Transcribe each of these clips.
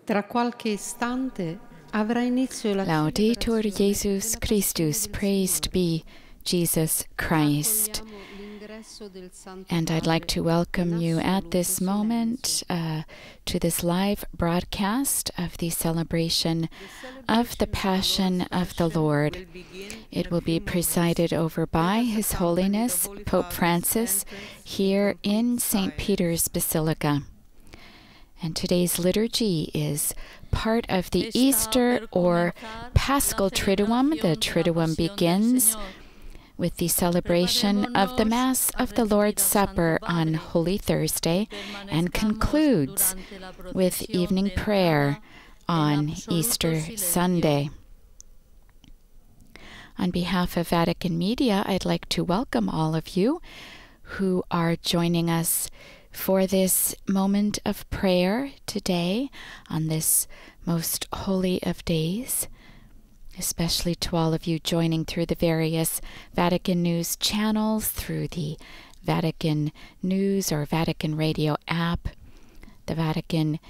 Tra qualche istante avrà inizio la Laudetur Jesus Christus, praised be Jesus Christ. And I'd like to welcome you at this moment to this live broadcast of the celebration of the Passion of the Lord. It will be presided over by His Holiness Pope Francis here in St. Peter's Basilica. And today's liturgy is part of the Easter or Paschal Triduum. The Triduum begins with the celebration of the Mass of the Lord's Supper on Holy Thursday and concludes with evening prayer on Easter Sunday. On behalf of Vatican Media, I'd like to welcome all of you who are joining us for this moment of prayer today on this most holy of days, especially to all of you joining through the various Vatican News channels, through the Vatican News or Vatican Radio app, the Vatican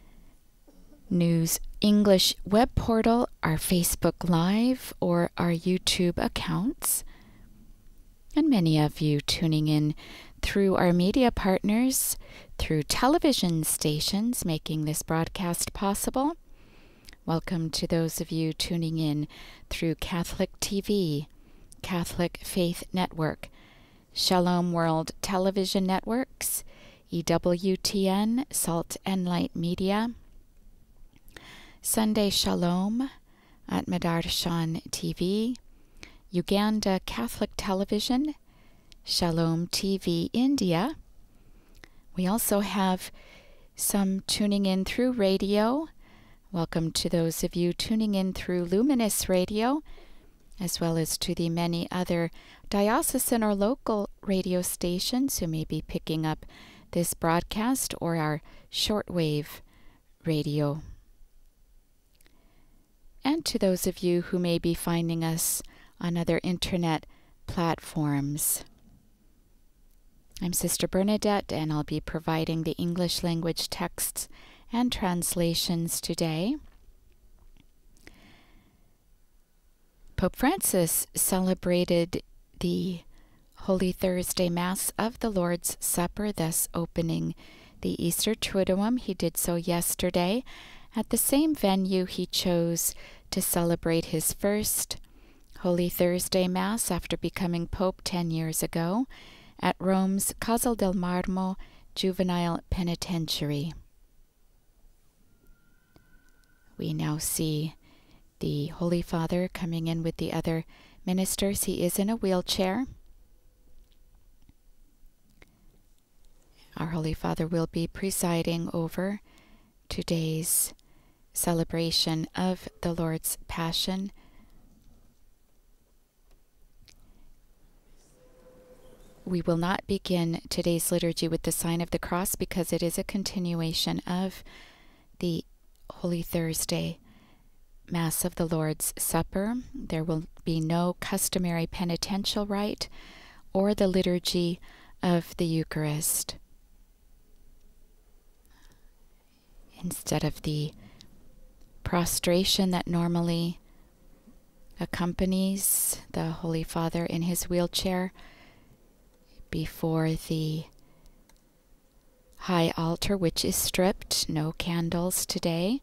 News English web portal, our Facebook Live, or our YouTube accounts, and many of you tuning in through our media partners, through television stations making this broadcast possible. Welcome to those of you tuning in through Catholic TV, Catholic Faith Network, Shalom World Television Networks, EWTN, Salt and Light Media, Sunday Shalom at Madarshan TV, Uganda Catholic Television, Shalom TV India. We also have some tuning in through radio. Welcome to those of you tuning in through Luminous Radio, as well as to the many other diocesan or local radio stations who may be picking up this broadcast or our shortwave radio. And to those of you who may be finding us on other internet platforms. I'm Sister Bernadette, and I'll be providing the English language texts and translations today. Pope Francis celebrated the Holy Thursday Mass of the Lord's Supper, thus opening the Easter Triduum. He did so yesterday at the same venue he chose to celebrate his first Holy Thursday Mass after becoming Pope 10 years ago, at Rome's Casal del Marmo Juvenile Penitentiary. We now see the Holy Father coming in with the other ministers. He is in a wheelchair. Our Holy Father will be presiding over today's celebration of the Lord's Passion. We will not begin today's liturgy with the sign of the cross because it is a continuation of the Holy Thursday Mass of the Lord's Supper. There will be no customary penitential rite or the liturgy of the Eucharist. Instead of the prostration that normally accompanies the Holy Father in his wheelchair before the high altar, which is stripped, no candles today.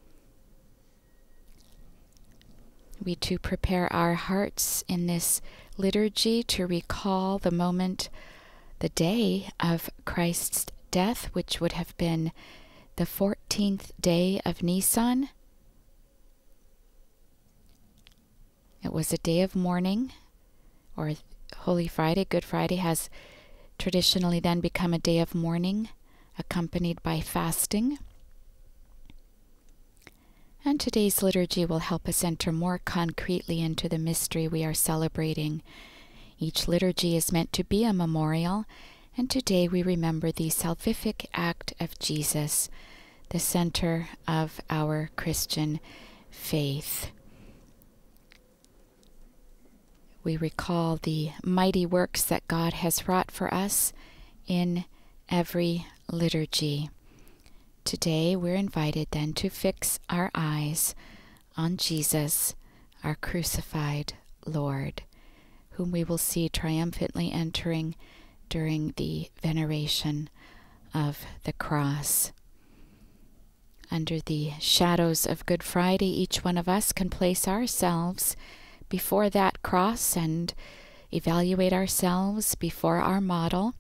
We too prepare our hearts in this liturgy to recall the moment, the day of Christ's death, which would have been the 14th day of Nisan. It was a day of mourning, or Holy Friday. Good Friday has traditionally then become a day of mourning, accompanied by fasting. And today's liturgy will help us enter more concretely into the mystery we are celebrating. Each liturgy is meant to be a memorial, and today we remember the salvific act of Jesus, the center of our Christian faith. We recall the mighty works that God has wrought for us in every liturgy. Today we're invited then to fix our eyes on Jesus, our crucified Lord, whom we will see triumphantly entering during the veneration of the cross. Under the shadows of Good Friday, each one of us can place ourselves before that cross and evaluate ourselves before our model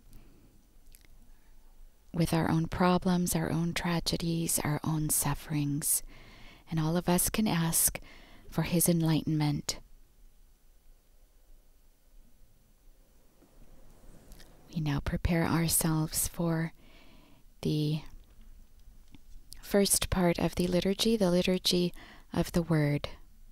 with our own problems, our own tragedies, our own sufferings. And all of us can ask for his enlightenment. We now prepare ourselves for the first part of the liturgy of the Word.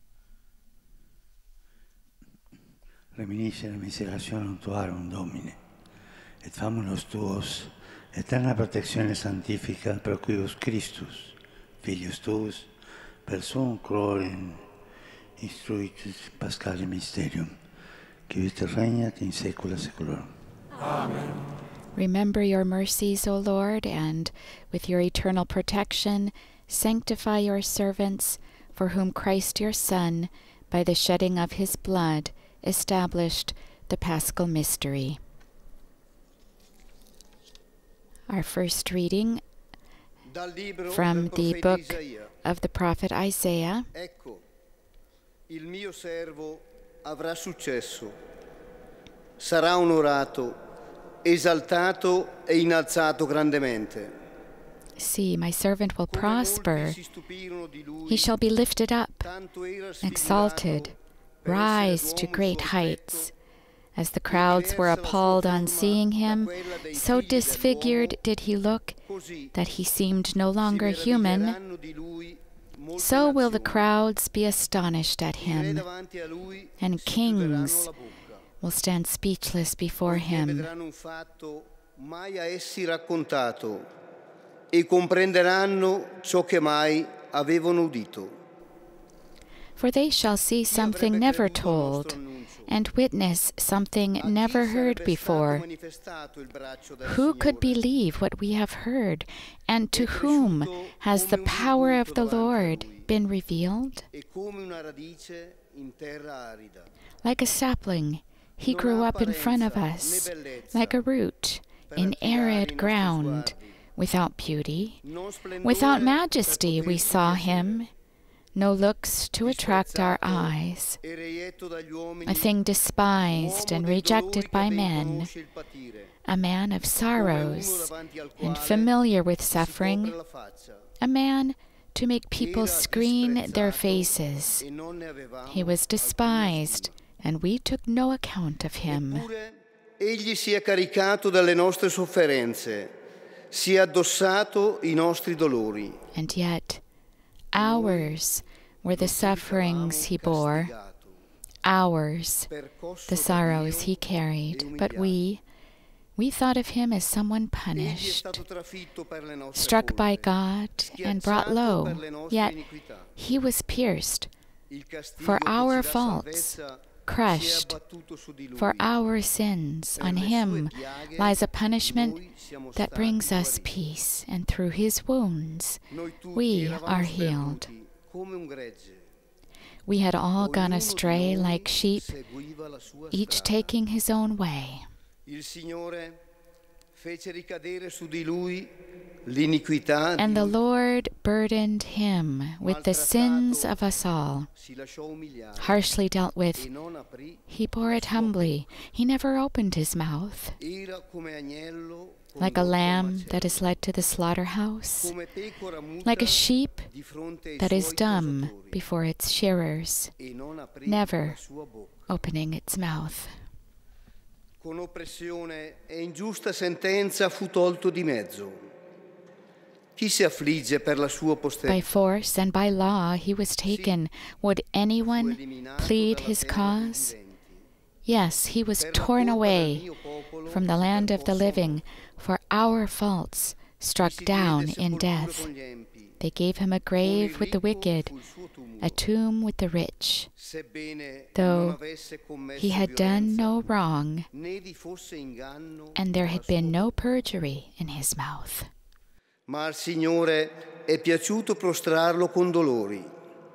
Reminisce la miserazione tuarum, Domine, et famulos tuos, eterna protectione santifica, per cuius Christus, Filius tuus, per suum gloriam instruitus Paschale Mysterium, qui vita regnat in saecula saeculorum. Amen. Remember your mercies, O Lord, and with your eternal protection, sanctify your servants, for whom Christ your Son, by the shedding of his blood, established the Paschal mystery. Our first reading from the book of the prophet Isaiah. Ecco, il mio servo avrà successo, sarà onorato, esaltato e innalzato grandemente. See, my servant will prosper. He shall be lifted up, exalted, rise to great heights. As the crowds were appalled on seeing him, so disfigured did he look that he seemed no longer human. So will the crowds be astonished at him, and kings will stand speechless before him. E comprenderanno ciò che mai avevano udito. For they shall see something never told, and witness something never heard before. Who could believe what we have heard, and to whom has the power of the Lord been revealed? Like a sapling, he grew up in front of us, like a root in arid ground. Without beauty, without majesty we saw him, no looks to attract our eyes, a thing despised and rejected by men, a man of sorrows and familiar with suffering, a man to make people screen their faces. He was despised, and we took no account of him. Egli si è caricato dalle nostre sofferenze. Si è addossato I nostri dolori. And yet, ours were the sufferings he bore, ours the sorrows he carried. But we thought of him as someone punished, struck by God and brought low. Yet he was pierced for our faults, crushed for our sins. On him lies a punishment that brings us peace, and through his wounds we are healed. We had all gone astray like sheep, each taking his own way. And the Lord burdened him with the sins of us all. Harshly dealt with, he bore it humbly. He never opened his mouth. Like a lamb that is led to the slaughterhouse, like a sheep that is dumb before its shearers, never opening its mouth. Con oppressione e ingiusta sentenza fu tolto di mezzo. Chi si affligge per la sua posterità? By force and by law he was taken. Would anyone plead his cause? Yes, he was torn away from the land of the living for our faults, struck down in death. They gave him a grave with the wicked, a tomb with the rich. Though he had done no wrong, and there had been no perjury in his mouth. ma al Signore è piaciuto prostrarlo con dolori.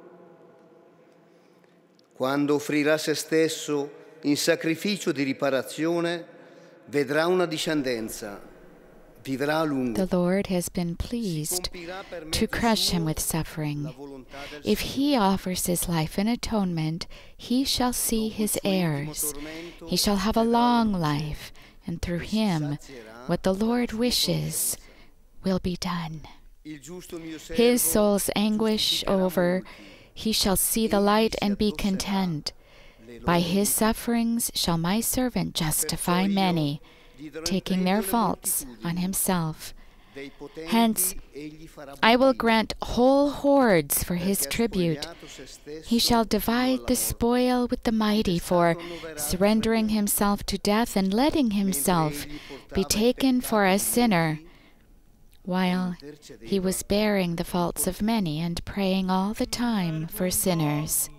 Quando offrirà se stesso in sacrificio di riparazione, vedrà una discendenza, vivrà a lungo. The Lord has been pleased to crush him with suffering. If he offers his life in atonement, he shall see his heirs. He shall have a long life, and through him what the Lord wishes will be done. His soul's anguish over, he shall see the light and be content. By his sufferings shall my servant justify many, taking their faults on himself. Hence, I will grant whole hordes for his tribute. He shall divide the spoil with the mighty for surrendering himself to death and letting himself be taken for a sinner, while he was bearing the faults of many and praying all the time for sinners.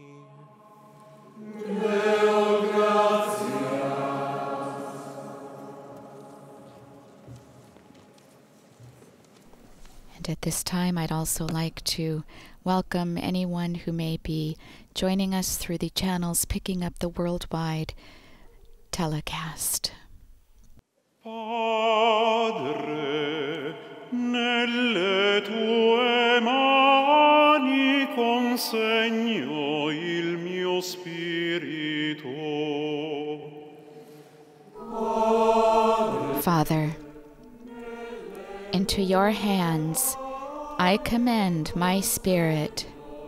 And at this time, I'd also like to welcome anyone who may be joining us through the channels picking up the worldwide telecast. Padre, nelle tue mani consegno il mio spirito. Father, into your hands I commend my spirit.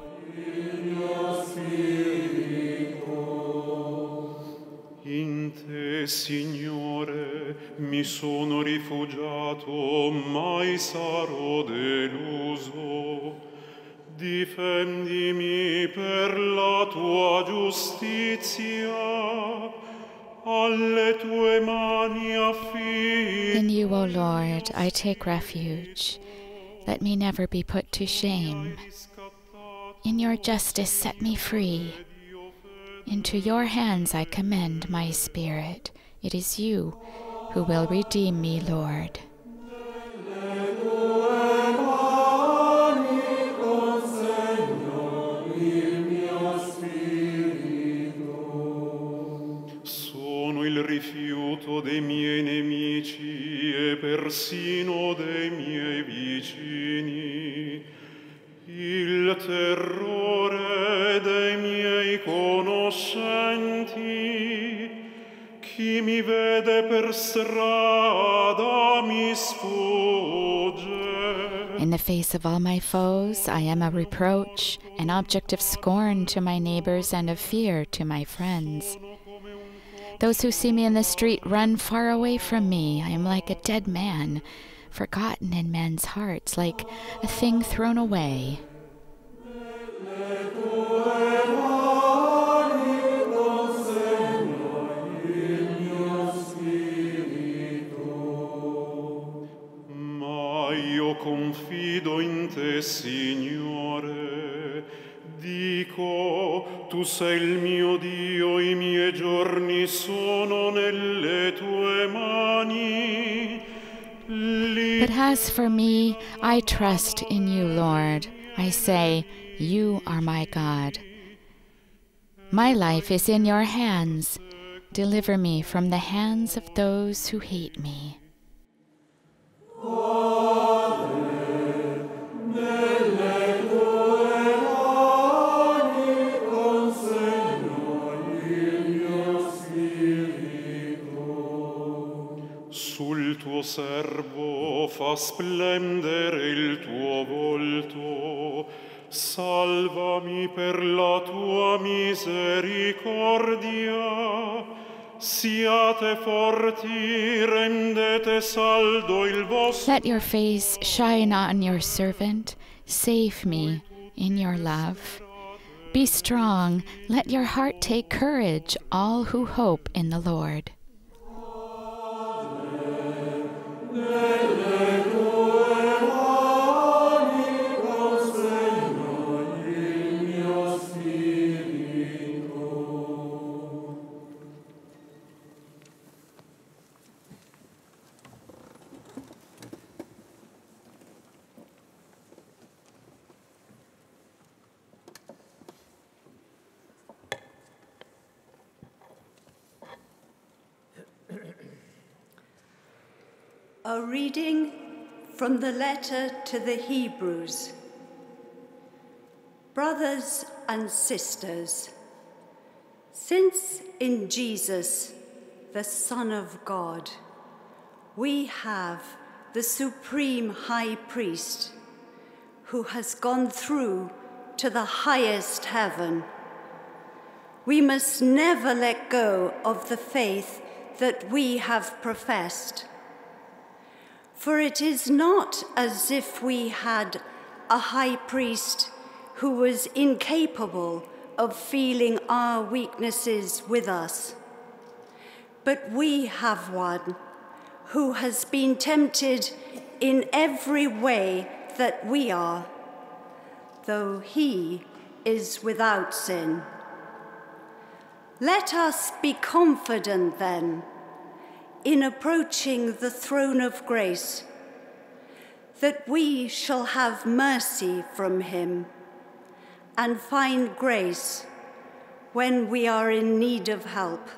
In te, Signore, mi sono rifugiato, mai sarò deluso. Difendimi per la tua giustizia, alle tue mani affido. In you, O Lord, I take refuge. Let me never be put to shame. In your justice set me free. Into your hands I commend my spirit. It is you who will redeem me, Lord. Sono il rifiuto dei miei nemici e persino dei miei vicini, il terrore dei miei conoscenti. Chi mi vede per strada mi sfugge. In the face of all my foes, I am a reproach, an object of scorn to my neighbors and of fear to my friends. Those who see me in the street run far away from me. I am like a dead man, forgotten in men's hearts, like a thing thrown away. Ma io confido in te, Signore. Dico, tu sei il mio Dio, i miei giorni sono nelle tue mani. But as for me, I trust in you, Lord. I say, you are my God. My life is in your hands. Deliver me from the hands of those who hate me. Sul tuo servo fa splendere il tuo volto, salvami per la tua misericordia. Siate forti, rendete saldo il vostro. Let your face shine on your servant. Save me in your love. Be strong. Let your heart take courage, all who hope in the Lord. A reading from the letter to the Hebrews. Brothers and sisters, since in Jesus, the Son of God, we have the supreme high priest who has gone through to the highest heaven, we must never let go of the faith that we have professed. For it is not as if we had a high priest who was incapable of feeling our weaknesses with us, but we have one who has been tempted in every way that we are, though he is without sin. Let us be confident then in approaching the throne of grace, that we shall have mercy from him and find grace when we are in need of help.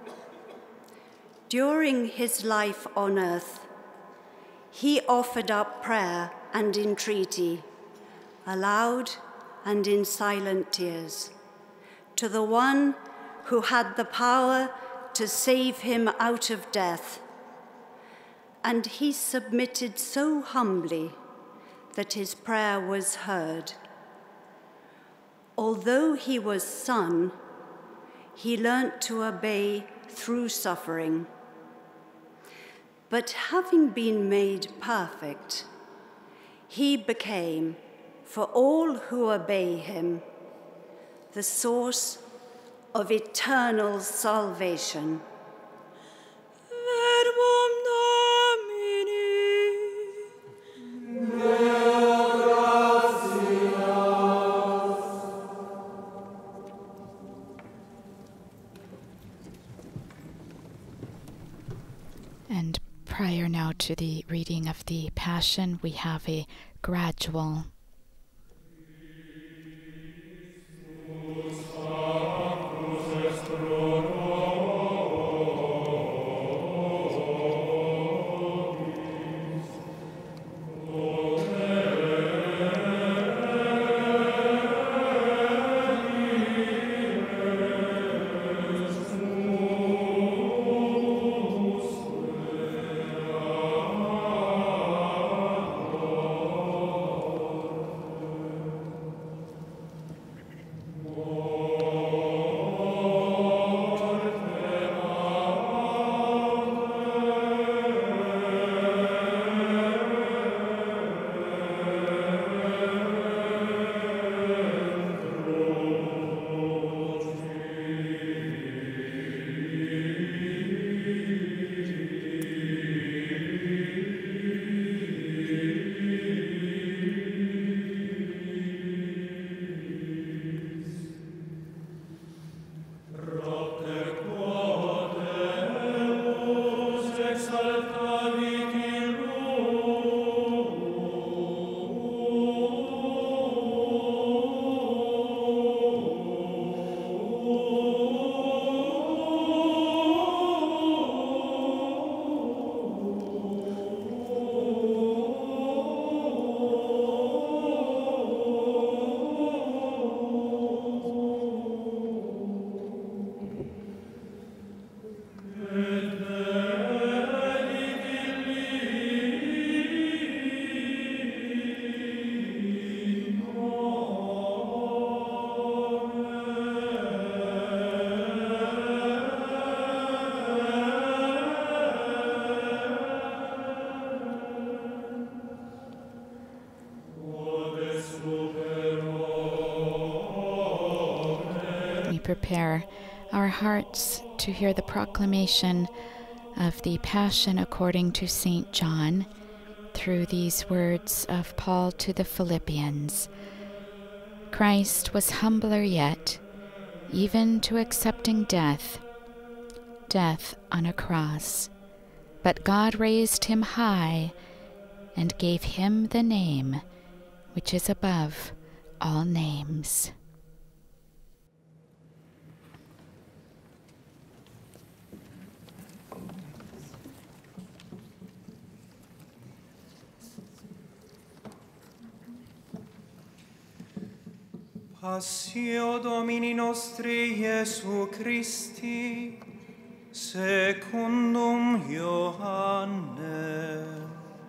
During his life on earth, he offered up prayer and entreaty, aloud and in silent tears, to the one who had the power to save him out of death. And he submitted so humbly that his prayer was heard. Although he was Son, he learnt to obey through suffering. But having been made perfect, he became, for all who obey him, the source of eternal salvation. Verbum Domini. Deo gratias. And prior now to the reading of the Passion, we have a gradual. Prepare our hearts to hear the proclamation of the Passion according to St. John through these words of Paul to the Philippians. Christ was humbler yet, even to accepting death on a cross. But God raised him high and gave him the name which is above all names. Passio Domini nostri Iesu Christi, secundum Ioanne.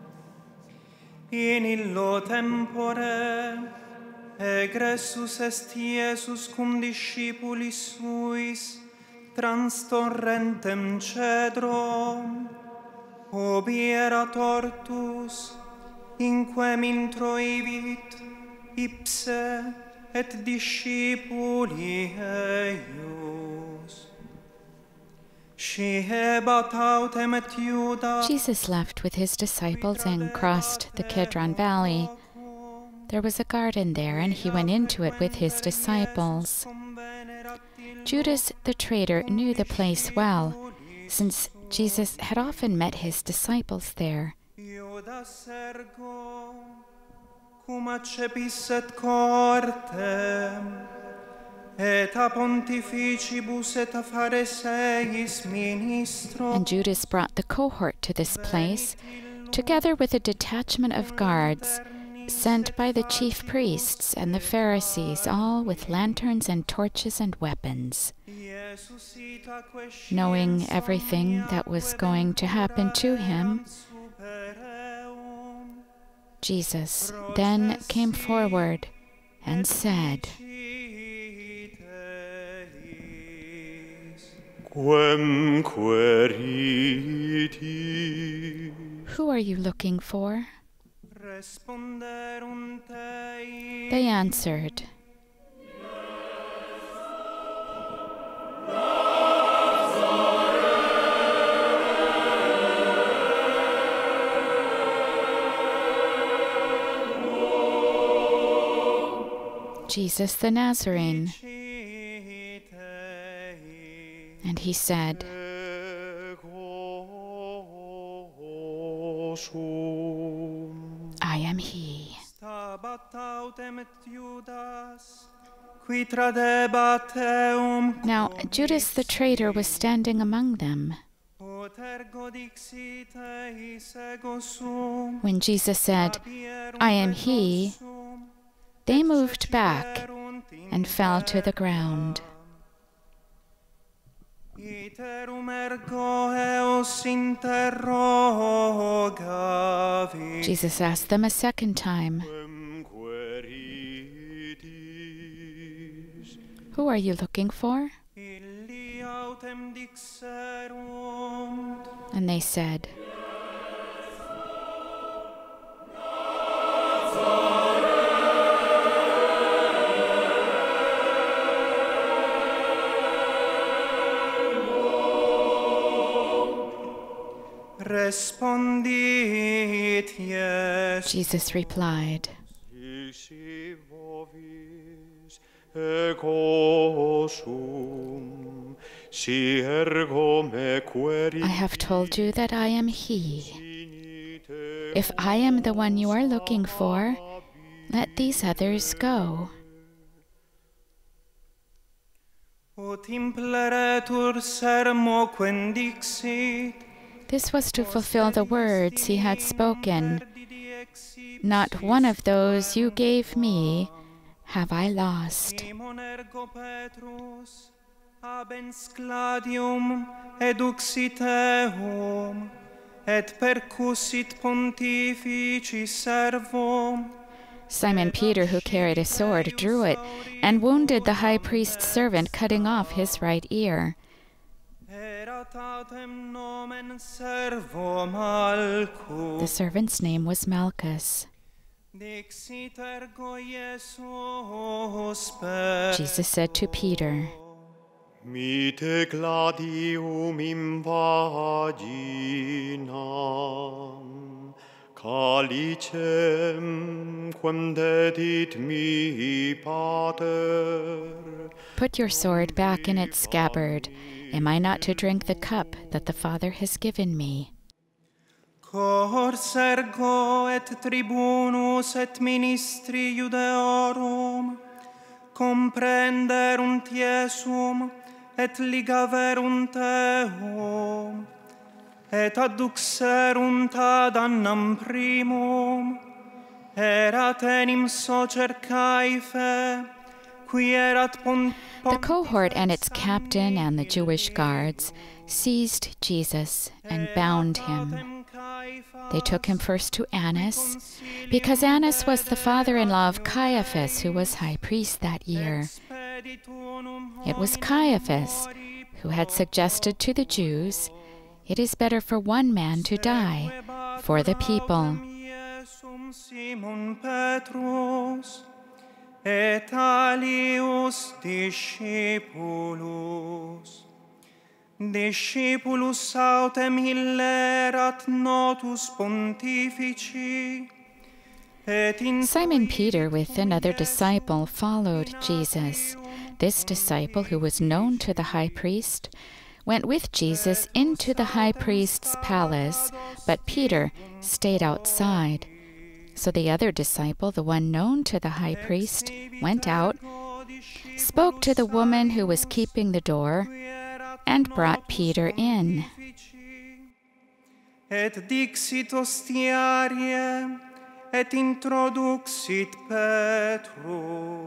In illo tempore, egressus est Iesus cum discipulis suis, transtorrentem cedrom, obierat ortus, inquem introivit, ipse et discipuli eius. Jesus left with his disciples and crossed the Kidron Valley. There was a garden there, and he went into it with his disciples. Judas the traitor knew the place well, since Jesus had often met his disciples there. And Judas brought the cohort to this place, together with a detachment of guards sent by the chief priests and the Pharisees, all with lanterns and torches and weapons. Knowing everything that was going to happen to him, Jesus then came forward and said, Quem queriti? Who are you looking for? They answered, Jesus the Nazarene. And he said, I am he. Now Judas the traitor was standing among them. When Jesus said, I am he, they moved back and fell to the ground. Jesus asked them a second time, who are you looking for? And they said, Jesus replied, I have told you that I am he. If I am the one you are looking for, let these others go. This was to fulfill the words he had spoken. Not one of those you gave me have I lost. Simon Peter, who carried a sword, drew it and wounded the high priest's servant, cutting off his right ear. The servant's name was Malchus. Jesus said to Peter, Mite gladium in vaginam, calicem quem dedit mihi pater. Put your sword back in its scabbard. Am I not to drink the cup that the Father has given me? Cors ergo et tribunus et ministri Judeorum comprenderunt Iesum et ligaverunt eum et adduxerunt ad annam primum erat enim socer Caife The cohort and its captain and the Jewish guards seized Jesus and bound him. They took him first to Annas, because Annas was the father-in-law of Caiaphas, who was high priest that year. It was Caiaphas who had suggested to the Jews, "It is better for one man to die for the people." Et alius discipulus autem hillerat notus pontifici. Simon Peter with another disciple followed Jesus. This disciple, who was known to the high priest, went with Jesus into the high priest's palace, but Peter stayed outside. So the other disciple, the one known to the high priest, went out, spoke to the woman who was keeping the door, and brought Peter in. Et dixit hostiarie, et introduxit Petro.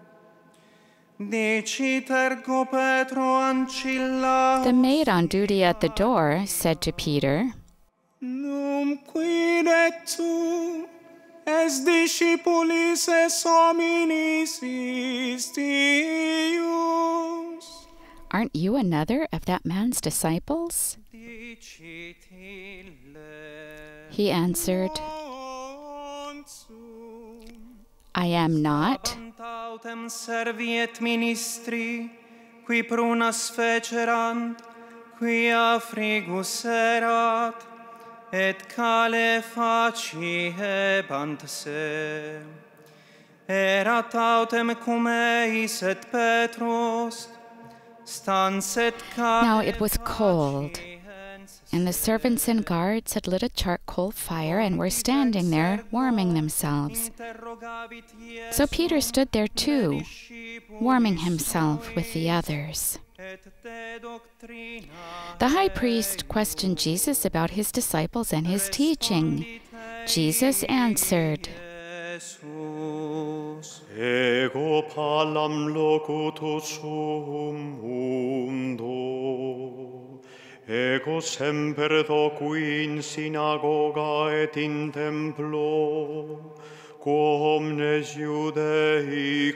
Dicit Petro ancilla. The maid on duty at the door said to Peter, Num quid tu, es discipulis es hominis istius. "Aren't you another of that man's disciples?" He answered, "I am not." Serviet ministri, qui prunas fecerant, quia frigus erat, et cale faciebant se. Erat autem cum eis et Petros, Now it was cold, and the servants and guards had lit a charcoal fire and were standing there warming themselves. So Peter stood there too, warming himself with the others. The high priest questioned Jesus about his disciples and his teaching. Jesus answered, Ego palam locutus sum mundo, ego semper doqui in synagoga et in templo, quo omnes Judei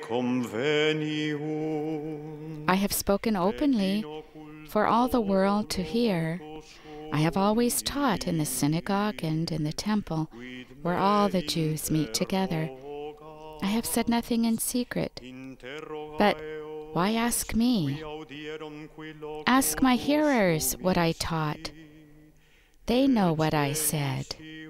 convenium. I have spoken openly for all the world to hear. I have always taught in the synagogue and in the temple, where all the Jews meet together. I have said nothing in secret. But why ask me? Ask my hearers what I taught. They know what I said.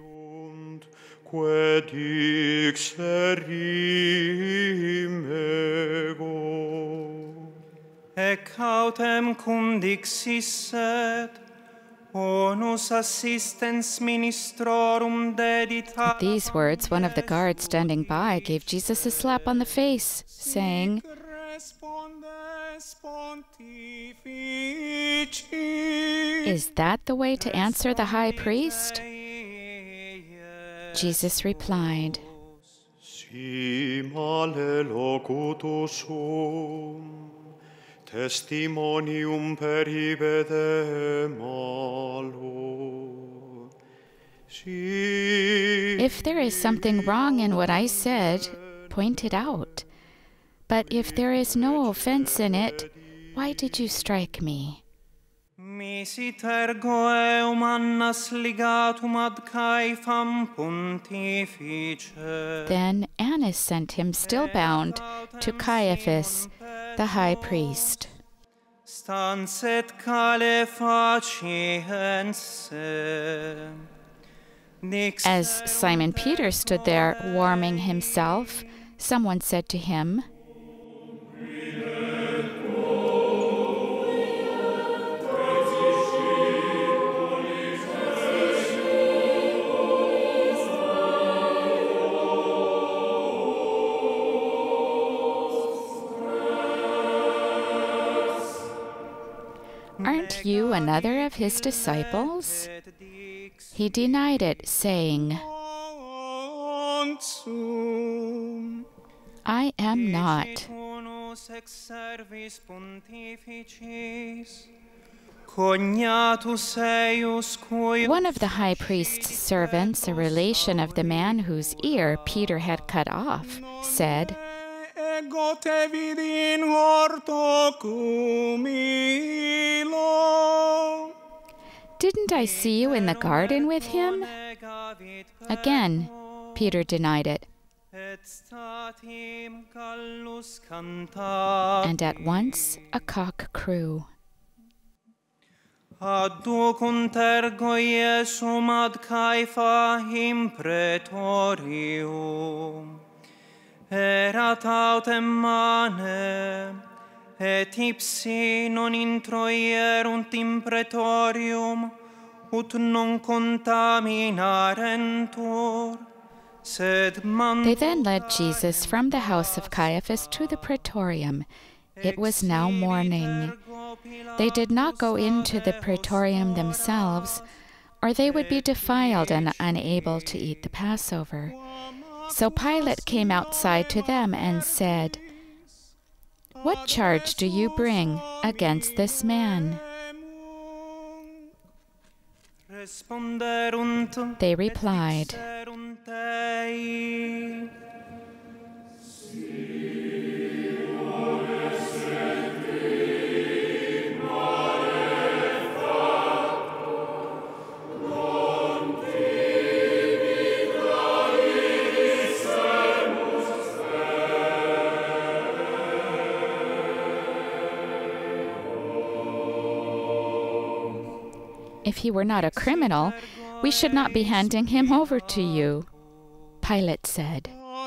Ec autem cum dixisset, onus assistens ministrorum dedit. At these words, one of the guards standing by gave Jesus a slap on the face, saying, "Is that the way to answer the high priest?" Jesus replied, Si male locutus sum, testimonium peribede malo. If there is something wrong in what I said, point it out. But if there is no offense in it, why did you strike me? Misit ergo eum annas ligatum ad Caefam pontifice. Then Annas sent him still bound to Caiaphas, the high priest. Stanset cale faciens. As Simon Peter stood there warming himself, someone said to him, "Aren't you another of his disciples?" He denied it, saying, "I am not." One of the high priest's servants, a relation of the man whose ear Peter had cut off, said, "Didn't I see you in the garden with him?" Again, Peter denied it. And at once a cock crew. Adducunt ergo Iesum ad Caepha in praetorium. Erat autem mane, et ipsi non introierunt in praetorium, ut non contaminarentur. They then led Jesus from the house of Caiaphas to the praetorium. It was now morning. They did not go into the praetorium themselves, or they would be defiled and unable to eat the Passover. So Pilate came outside to them and said, "What charge do you bring against this man?" They replied, "If he were not a criminal, we should not be handing him over to you." Pilate said,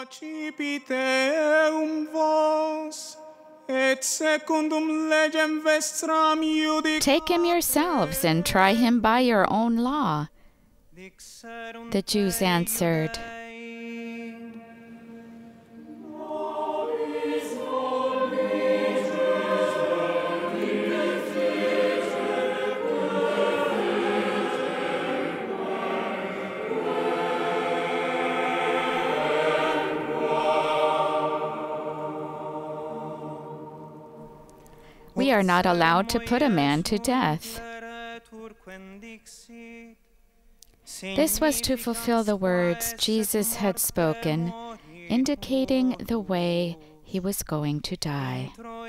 "Take him yourselves and try him by your own law." The Jews answered, "We are not allowed to put a man to death." This was to fulfill the words Jesus had spoken, indicating the way he was going to die.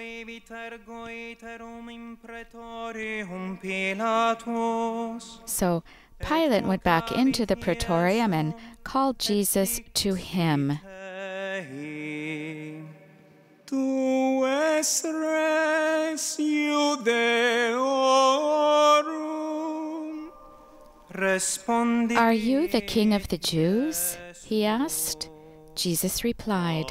So Pilate went back into the praetorium and called Jesus to him. Tu es res Iudeorum. "Are you the king of the Jews?" he asked. Jesus replied,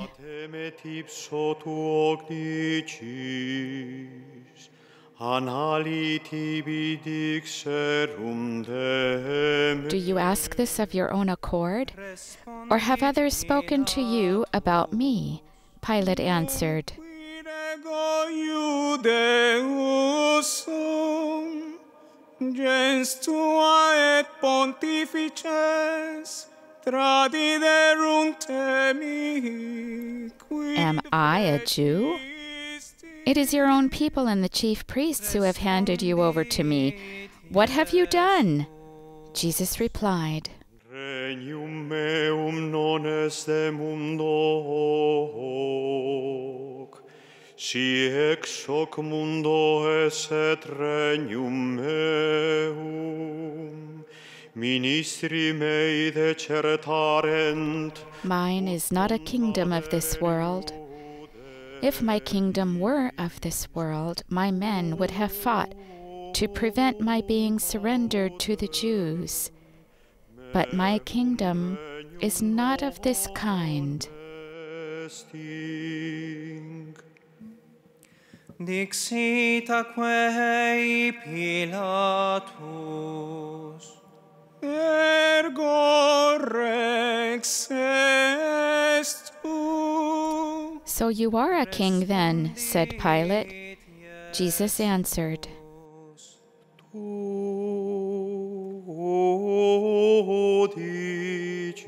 "Do you ask this of your own accord? Or have others spoken to you about me?" Pilate answered, Gens tua et pontifices tradiderunt me. "Am I a Jew? It is your own people and the chief priests who have handed you over to me. What have you done?" Jesus replied, Regnum meum non est de mundo hoc. Si ex hoc mundo esset regnum meum, ministri mei decertarent. "Mine is not a kingdom of this world. If my kingdom were of this world, my men would have fought to prevent my being surrendered to the Jews. But my kingdom is not of this kind." Dixit aquae Pilatus, ergo rex est tu. "So you are a king then," said Pilate. Jesus answered, Tu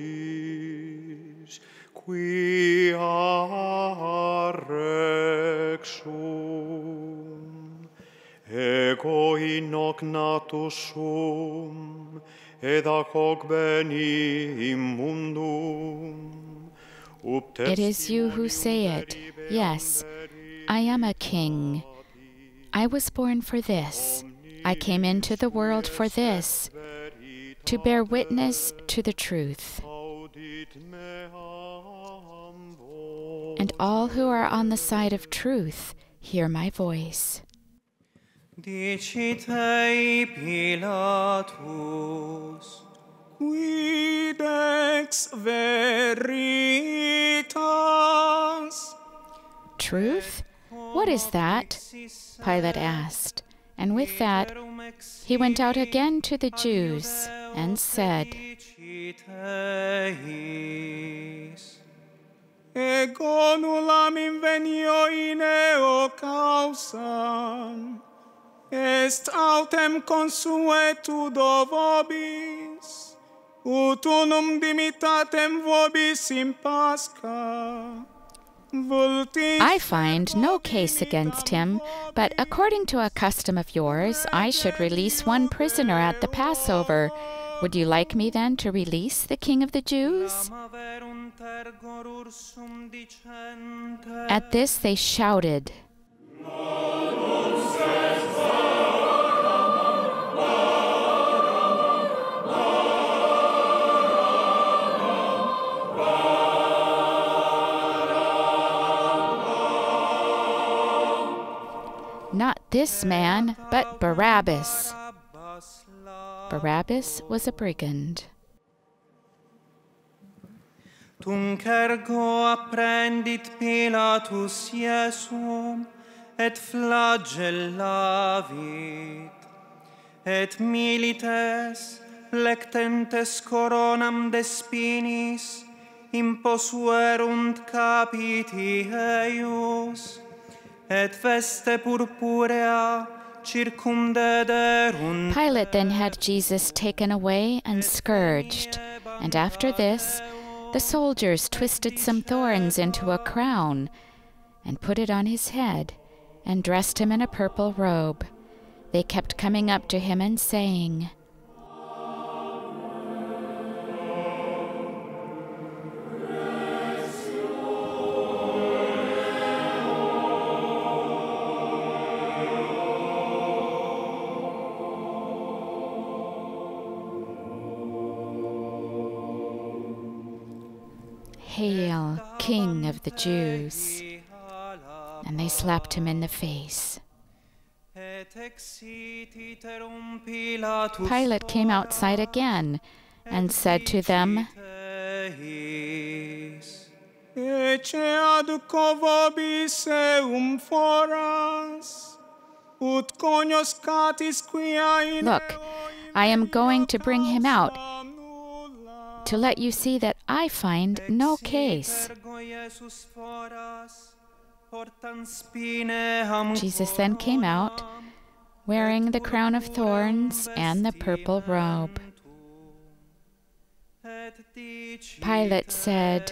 dicis, quia rex hoc natus sum, et ac hoc beni mundum. It is you who say it. Yes, I am a king. I was born for this. I came into the world for this, to bear witness to the truth. And all who are on the side of truth hear my voice. Dicite Pilatus, quid ex veritas? Truth? What is that? Pilate asked. And with that, he went out again to the Jews and said, Ego nullam invenio in eo causam, est autem consuetudo vobis, ut unum dimitatem vobis in Pascha. I find no case against him, but according to a custom of yours, I should release one prisoner at the Passover. Would you like me then to release the King of the Jews? At this they shouted. Not this man, but Barabbas. Barabbas was a brigand. Tunc ergo apprendit Pilatus Iesum, et flagellavit, et milites, plectentes coronam de spinis, imposuerunt capiti eius, et veste purpurea circumdederunt. Pilate then had Jesus taken away and scourged, and after this, the soldiers twisted some thorns into a crown and put it on his head and dressed him in a purple robe. They kept coming up to him and saying, "Hail, King of the Jews!" And they slapped him in the face. Pilate came outside again and said to them, Ecce aduco vobis eum foras, ut cognoscatis quia in "Look, I am going to bring him out to let you see that I find no case." Jesus then came out, wearing the crown of thorns and the purple robe. Pilate said,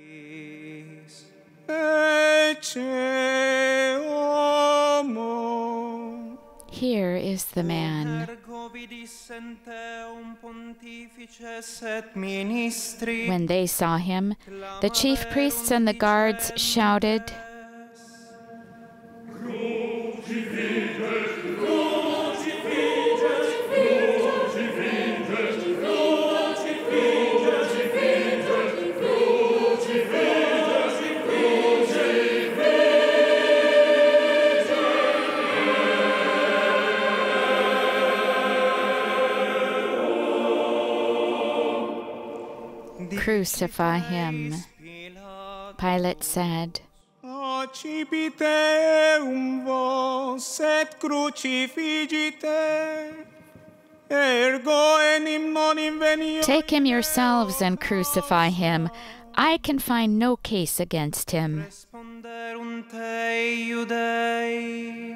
Ecce homo. "Here is the man." When they saw him, the chief priests and the guards shouted, "Crucify him." Pilate said, Accipite eum vos et crucifigite, ergo enim non invenio. "Take him yourselves and crucify him. I can find no case against him." Responderunt ei Iudei.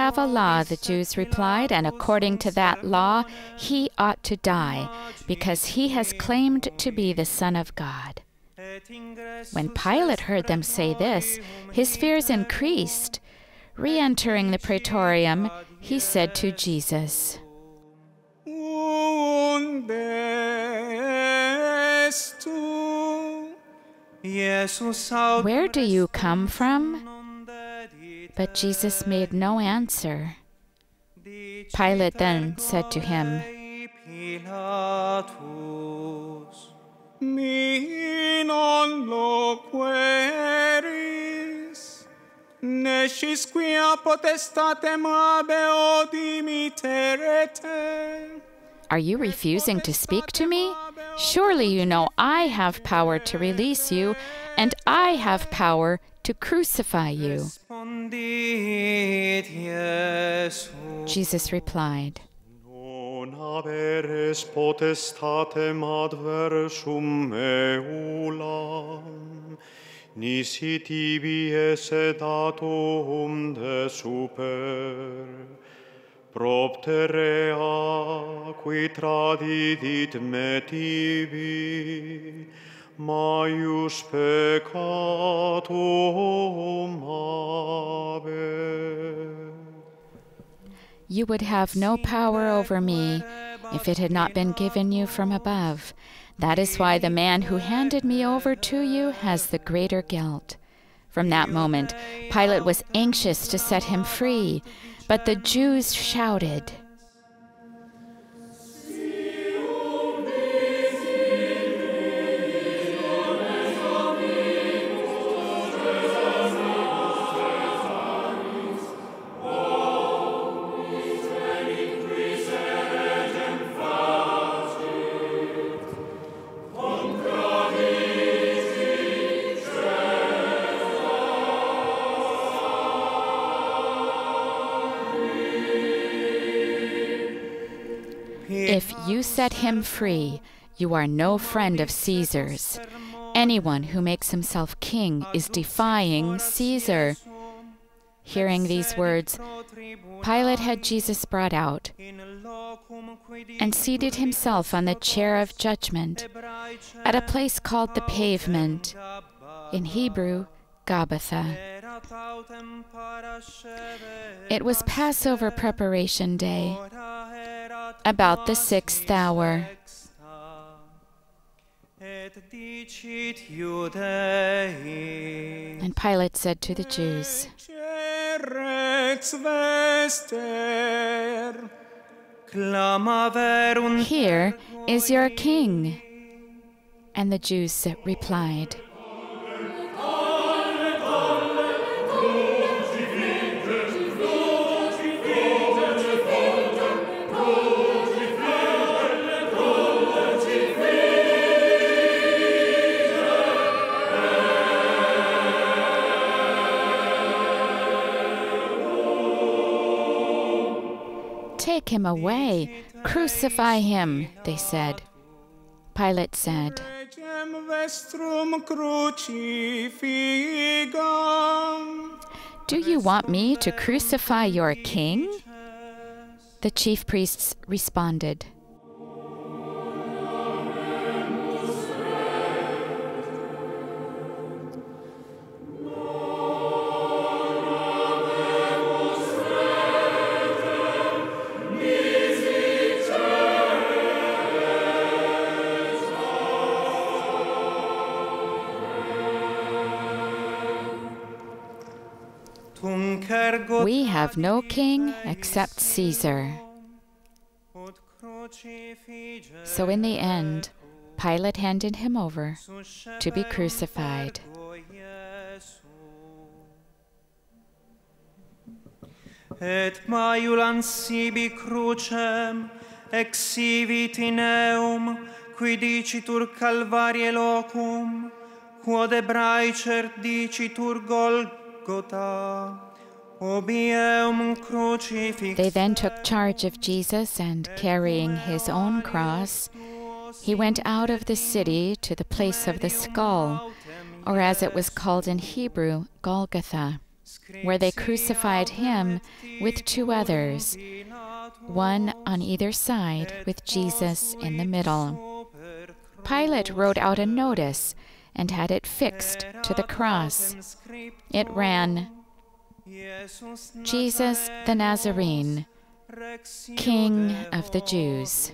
have a law," the Jews replied, "and according to that law, he ought to die, because he has claimed to be the Son of God." When Pilate heard them say this, his fears increased. Re-entering the praetorium, he said to Jesus, Unde est tu? "Where do you come from?" But Jesus made no answer. Pilate then said to him, Mi non loqueris, nescis quia potestatem habeo dimitterete. "Are you refusing to speak to me? Surely you know I have power to release you, and I have power to crucify you." Jesus replied, Non haberes potestatem adversum meum, nisi tibi esse datum de super. Propterea qui tradidit me tibi, maius peccatum habe. "You would have no power over me if it had not been given you from above. That is why the man who handed me over to you has the greater guilt." From that moment, Pilate was anxious to set him free, but the Jews shouted, "If you set him free, you are no friend of Caesar's. Anyone who makes himself king is defying Caesar." Hearing these words, Pilate had Jesus brought out and seated himself on the chair of judgment at a place called the Pavement, in Hebrew, Gabbatha. It was Passover preparation day, about the 6th hour. And Pilate said to the Jews, "Here is your king." And the Jews replied, "Take him away, crucify him," they said. Pilate said, "Do you want me to crucify your king?" The chief priests responded, "We have no king except Caesar." So in the end, Pilate handed him over to be crucified. Et maiulam sibi crucem exhibit in eum, qui dicitur Calvarie locum, quod Hebraicer dicitur Golgotha. They then took charge of Jesus, and carrying his own cross, he went out of the city to the place of the skull, or as it was called in Hebrew, Golgotha. where they crucified him with 2 others, one on either side, with Jesus in the middle. Pilate wrote out a notice and had it fixed to the cross. It ran, "Jesus the Nazarene, King of the Jews."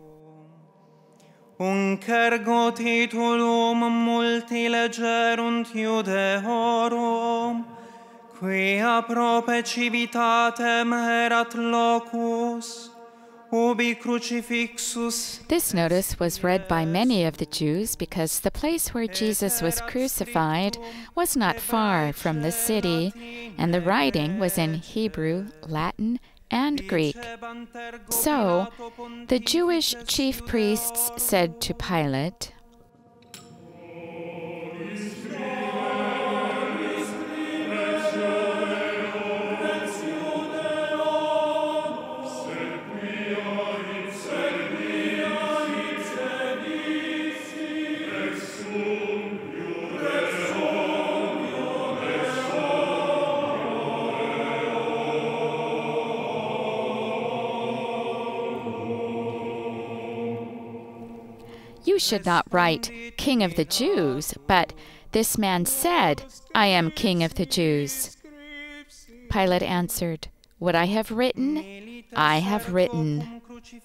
Unc ergo titulum multi legerunt Iudeorum, quia prope civitatem erat locus, ubi crucifixus. This notice was read by many of the Jews because the place where Jesus was crucified was not far from the city, and the writing was in Hebrew, Latin, and Greek. So the Jewish chief priests said to Pilate, "You should not write, 'King of the Jews,' but this man said, 'I am King of the Jews.'" Pilate answered, "What I have written, I have written."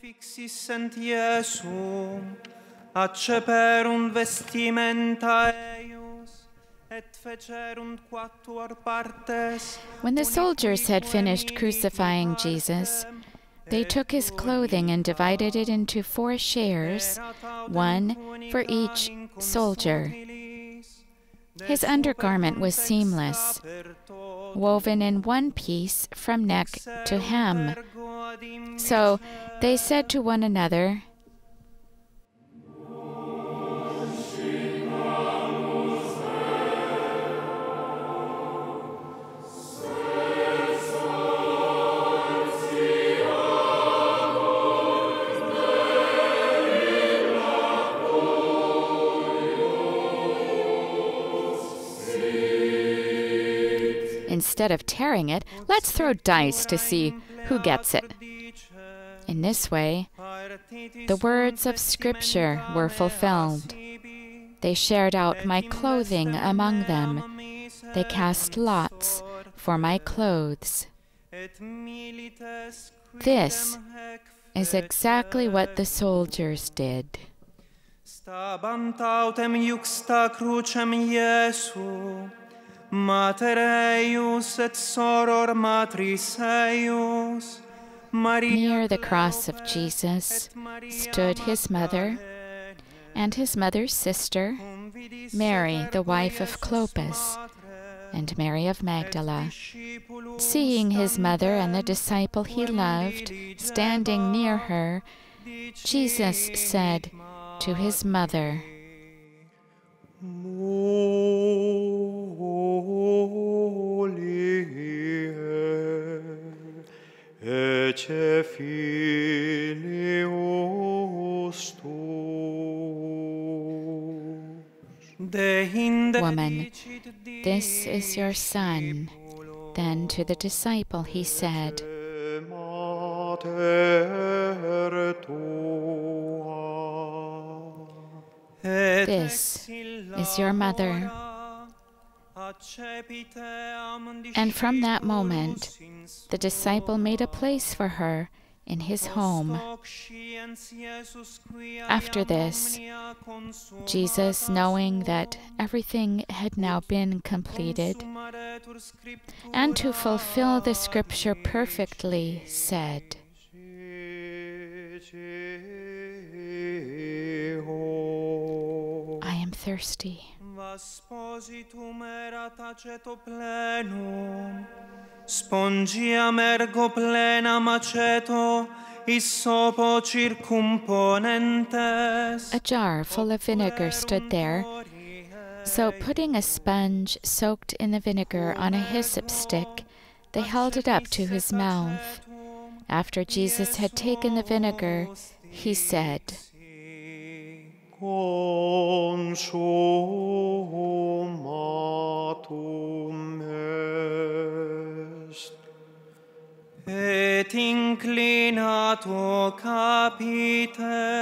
When the soldiers had finished crucifying Jesus, they took his clothing and divided it into 4 shares, one for each soldier. His undergarment was seamless, woven in one piece from neck to hem. So they said to one another, "Instead of tearing it, let's throw dice to see who gets it." In this way, the words of Scripture were fulfilled. "They shared out my clothing among them. They cast lots for my clothes." This is exactly what the soldiers did. Stabant autem iuxta crucem Iesu, Mater eius et soror matris eius, Near the cross of Jesus stood his mother and his mother's sister, Mary, the wife of Clopas, and Mary of Magdala. Seeing his mother and the disciple he loved standing near her, Jesus said to his mother, Ecce filius tuus. "Woman, this is your son." Then to the disciple he said, "This is your mother." And from that moment, the disciple made a place for her in his home. After this, Jesus, knowing that everything had now been completed, and to fulfill the Scripture perfectly, said, "I am thirsty." Vaspositum erat aceto plenum, spongiam ergo plenam aceto, issopo circumponentes. A jar full of vinegar stood there. So putting a sponge soaked in the vinegar on a hyssop stick, they held it up to his mouth. After Jesus had taken the vinegar, he said, Consumatum est. et inclinato capite,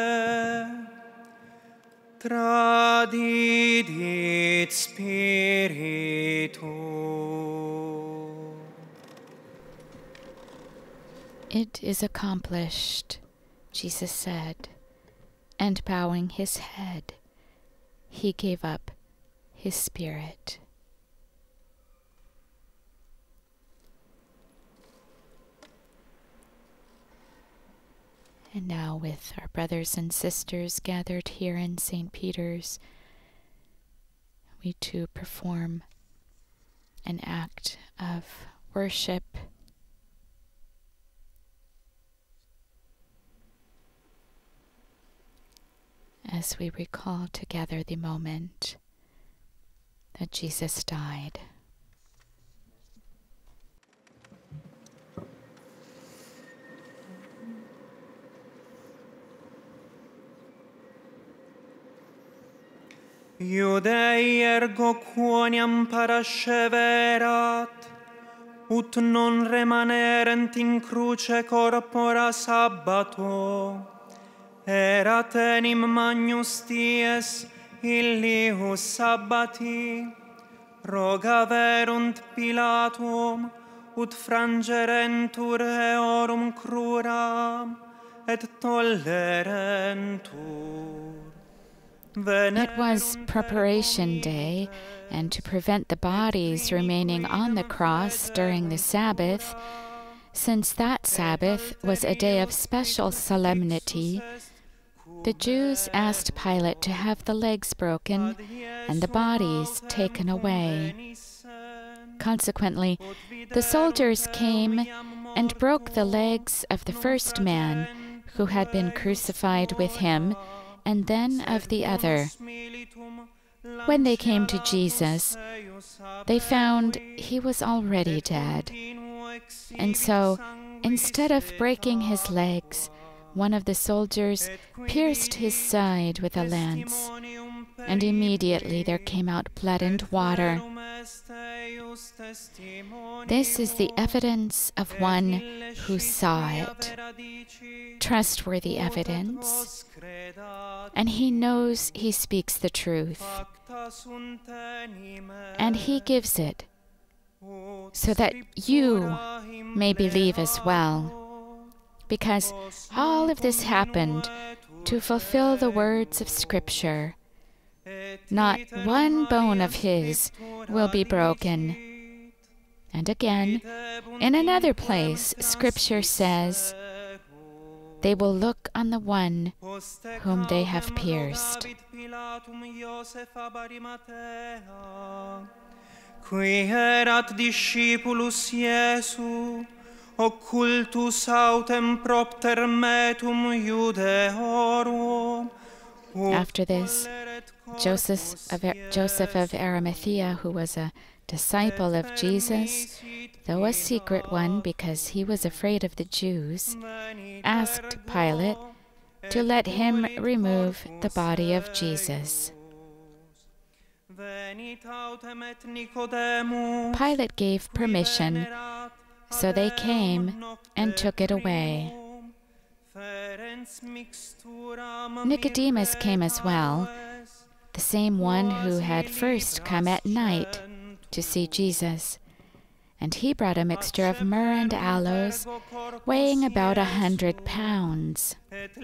tradidit spiritu. It is accomplished, Jesus said, and bowing his head, he gave up his spirit. And now, with our brothers and sisters gathered here in St. Peter's, we too perform an act of worship as we recall together the moment that Jesus died. Iudei ergo quoniam parasceverat, ut non remanerent in cruce corpora sabbato, erat enim magnus dies illius sabbati, rogaverunt Pilatum, ut frangerentur eorum cruram, et tollerentur. It was preparation day, and to prevent the bodies remaining on the cross during the Sabbath, since that Sabbath was a day of special solemnity, the Jews asked Pilate to have the legs broken and the bodies taken away. Consequently, the soldiers came and broke the legs of the first man who had been crucified with him, and then of the other. When they came to Jesus, they found he was already dead. And so, instead of breaking his legs, one of the soldiers pierced his side with a lance, and immediately there came out blood and water. This is the evidence of one who saw it. Trustworthy evidence, and he knows he speaks the truth, and he gives it so that you may believe as well, because all of this happened to fulfill the words of Scripture. Not one bone of his will be broken. And again, in another place, Scripture says, they will look on the one whom they have pierced. Qui erat discipulus Iesu, occultus autem propter metum Judeorum. After this, Joseph of Arimathea, who was a disciple of Jesus, though a secret one because he was afraid of the Jews, asked Pilate to let him remove the body of Jesus. Pilate gave permission, so they came and took it away. Nicodemus came as well, the same one who had first come at night to see Jesus, and he brought a mixture of myrrh and aloes, weighing about 100 pounds.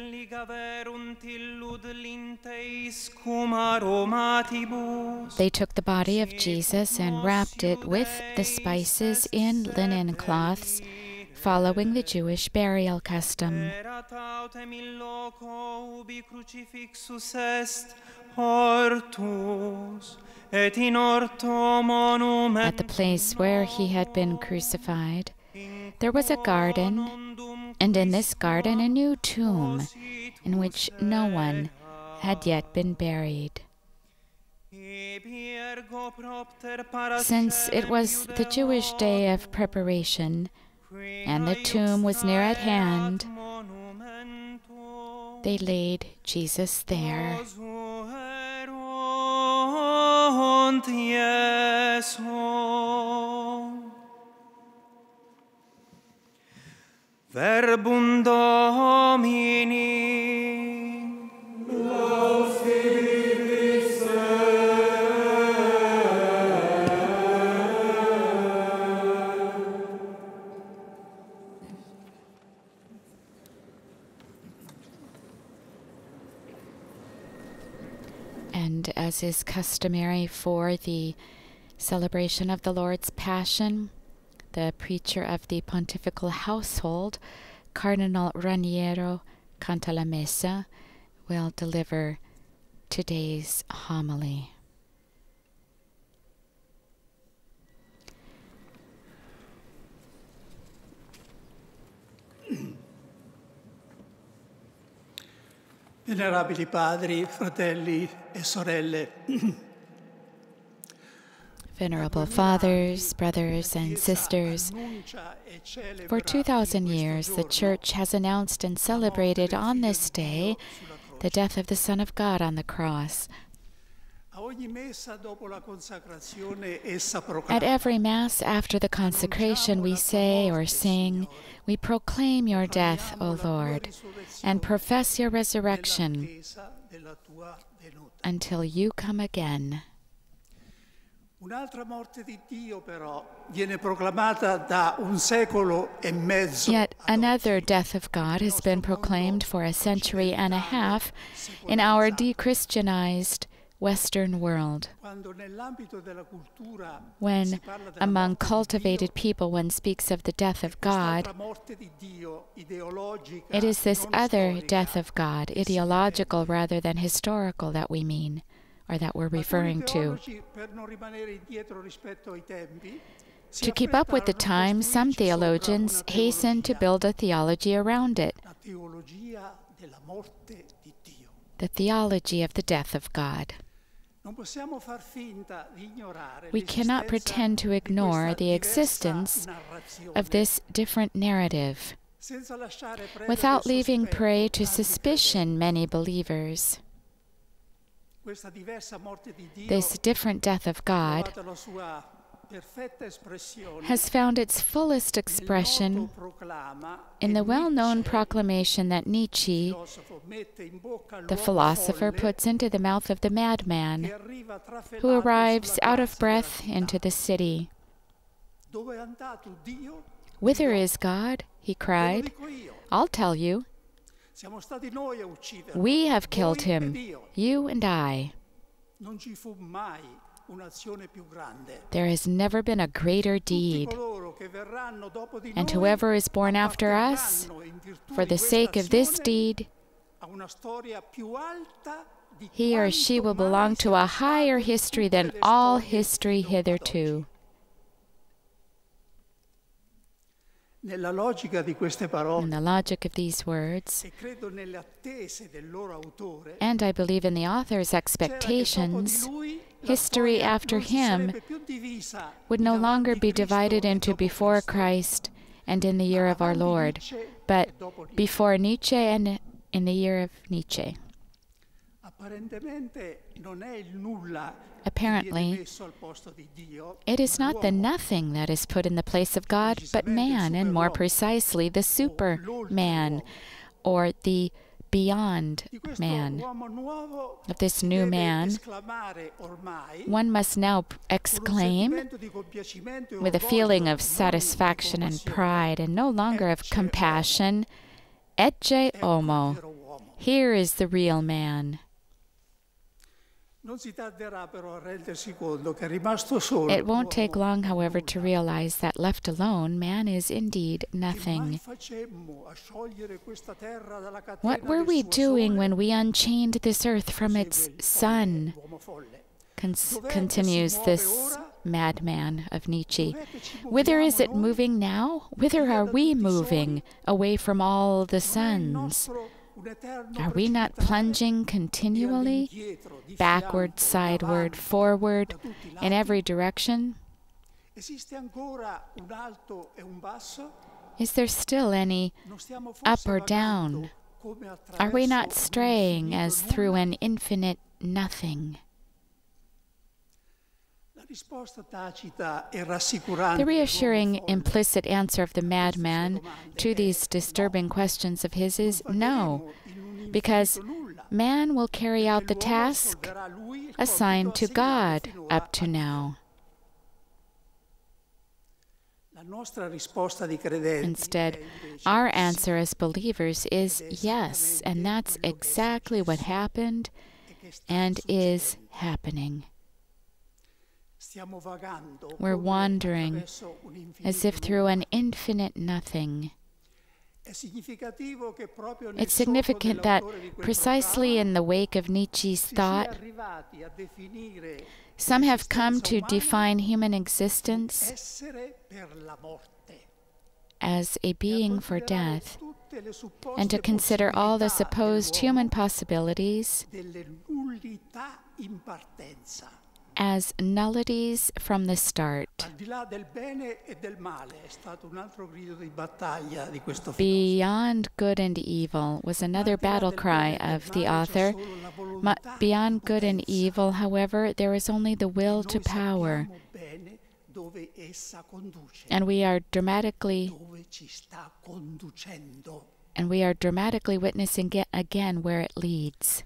They took the body of Jesus and wrapped it with the spices in linen cloths, following the Jewish burial custom. At the place where he had been crucified, there was a garden, and in this garden a new tomb, in which no one had yet been buried. Since it was the Jewish day of preparation, and the tomb was near at hand, they laid Jesus there. Verbum Domini. And as is customary for the celebration of the Lord's Passion, the preacher of the pontifical household, Cardinal Raniero Cantalamessa, will deliver today's homily. Venerabili padri, fratelli e sorelle. Venerable fathers, brothers, and sisters, for 2,000 years the Church has announced and celebrated on this day the death of the Son of God on the cross. At every Mass after the consecration we say or sing, "We proclaim your death, O Lord, and profess your resurrection until you come again." Yet another death of God has been proclaimed for a century and a half in our de-Christianized Western world. When, among cultivated people, one speaks of the death of God, it is this other death of God, ideological rather than historical, that we mean, or that we're referring to. To keep up with the times, some theologians hasten to build a theology around it, the theology of the death of God. We cannot pretend to ignore the existence of this different narrative without leaving prey to suspicion many believers. This different death of God has found its fullest expression in the well-known proclamation that Nietzsche, the philosopher, puts into the mouth of the madman who arrives out of breath into the city. "Whither is God?" he cried. "I'll tell you. We have killed him, you and I. There has never been a greater deed. And whoever is born after us, for the sake of this deed, he or she will belong to a higher history than all history hitherto." In the logic of these words, and I believe in the author's expectations, history after him would no longer be divided into before Christ and in the year of our Lord, but before Nietzsche and in the year of Nietzsche. Apparently, it is not the nothing that is put in the place of God, but man, and more precisely, the superman, or the beyond man. Of this new man, one must now exclaim with a feeling of satisfaction and pride, and no longer of compassion, "Ecce homo." Here is the real man. It won't take long, however, to realize that left alone, man is indeed nothing. What were we doing when we unchained this earth from its sun? Continues this madman of Nietzsche. Whither is it moving now? Whither are we moving? Away from all the suns. Are we not plunging continually, backward, sideward, forward, in every direction? Is there still any up or down? Are we not straying as through an infinite nothing? The reassuring implicit answer of the madman to these disturbing questions of his is no, because man will carry out the task assigned to God up to now. Instead, our answer as believers is yes, and that's exactly what happened and is happening. We're wandering as if through an infinite nothing. It's significant that precisely in the wake of Nietzsche's thought, some have come to define human existence as a being for death, and to consider all the supposed human possibilities as nullities from the start. Beyond good and evil was another battle cry of the author. Beyond good and evil, however, there is only the will to power. And we are dramatically witnessing again where it leads.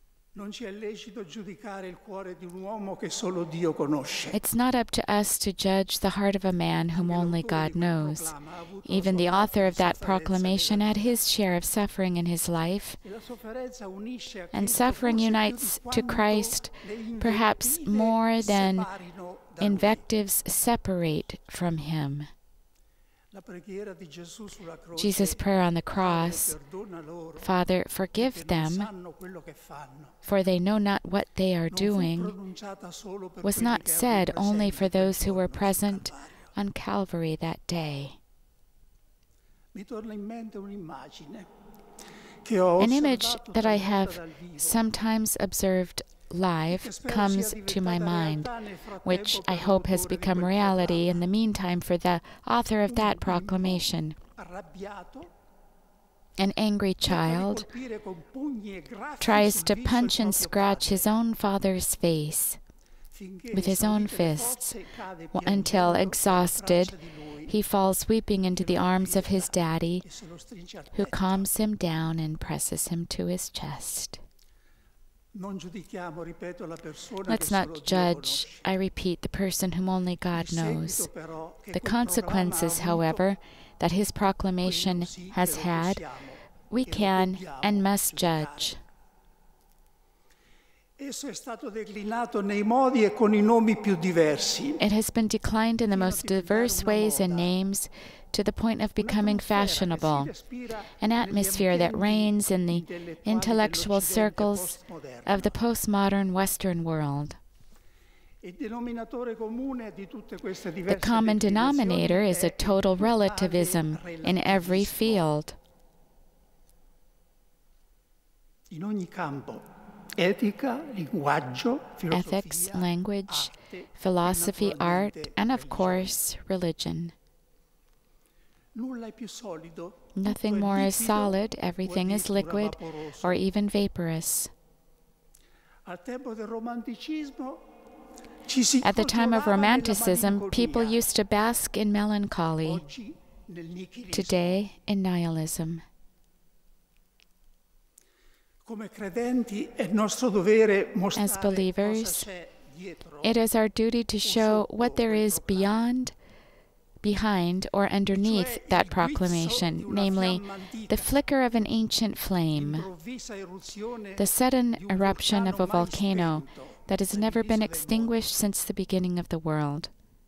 It's not up to us to judge the heart of a man whom only God knows. Even the author of that proclamation had his share of suffering in his life, and suffering unites to Christ perhaps more than invectives separate from him. Jesus' prayer on the cross, "Father, forgive them, for they know not what they are doing," was not said only for those who were present on Calvary that day. An image that I have sometimes observed live comes to my mind, which I hope has become reality in the meantime for the author of that proclamation. An angry child tries to punch and scratch his own father's face with his own fists until, exhausted, he falls weeping into the arms of his daddy, who calms him down and presses him to his chest. Let's not judge, I repeat, the person whom only God knows. The consequences, however, that his proclamation has had, we can and must judge. It has been declined in the most diverse ways and names, to the point of becoming fashionable, an atmosphere that reigns in the intellectual circles of the postmodern Western world. The common denominator is a total relativism in every field. Ethics, language, philosophy, art, and of course, religion. Nothing more is solid, everything is liquid, or even vaporous. At the time of Romanticism, people used to bask in melancholy, today in nihilism. As believers, it is our duty to show what there is beyond, behind, or underneath that proclamation, namely, the flicker of an ancient flame, the sudden eruption of a volcano that has never been extinguished since the beginning of the world.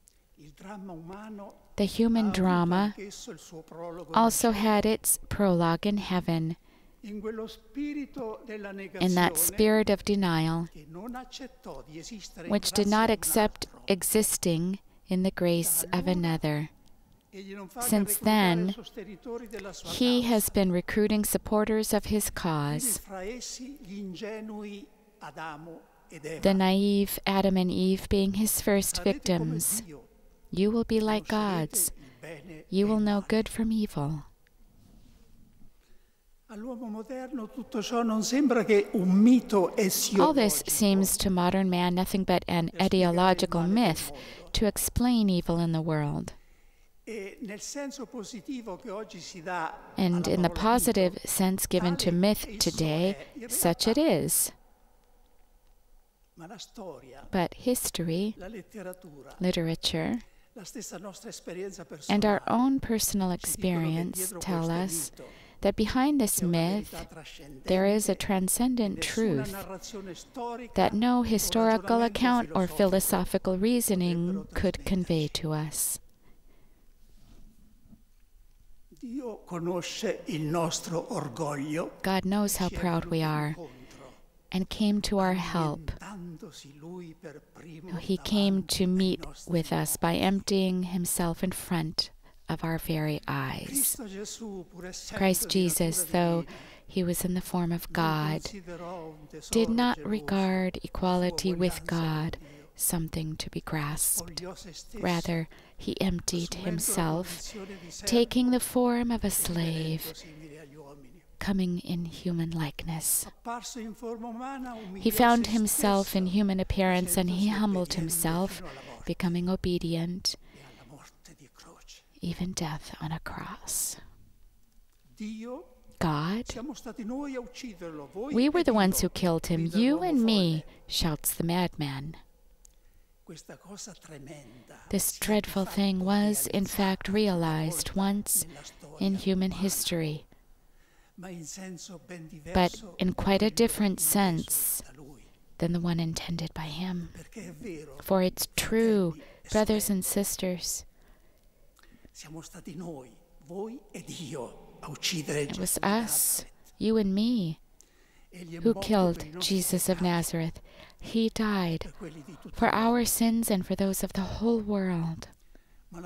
The human drama also had its prologue in heaven, in that spirit of denial, which did not accept existing in the grace of another. Since then, he has been recruiting supporters of his cause, the naive Adam and Eve being his first victims. You will be like gods. You will know good from evil. All this seems to modern man nothing but an ideological myth to explain evil in the world. And in the positive sense given to myth today, such it is. But history, literature, and our own personal experience tell us that behind this myth there is a transcendent truth that no historical account or philosophical reasoning could convey to us. God knows how proud we are and came to our help. He came to meet with us by emptying himself in front of our very eyes. Christ Jesus, though he was in the form of God, did not regard equality with God something to be grasped. Rather, he emptied himself, taking the form of a slave, coming in human likeness. He found himself in human appearance, and he humbled himself, becoming obedient, even death on a cross. God, we were the ones who killed him, you and me, shouts the madman. This dreadful thing was, in fact, realized once in human history, but in quite a different sense than the one intended by him. For it's true, brothers and sisters, it was us, you and me, who killed Jesus of Nazareth. He died for our sins and for those of the whole world. But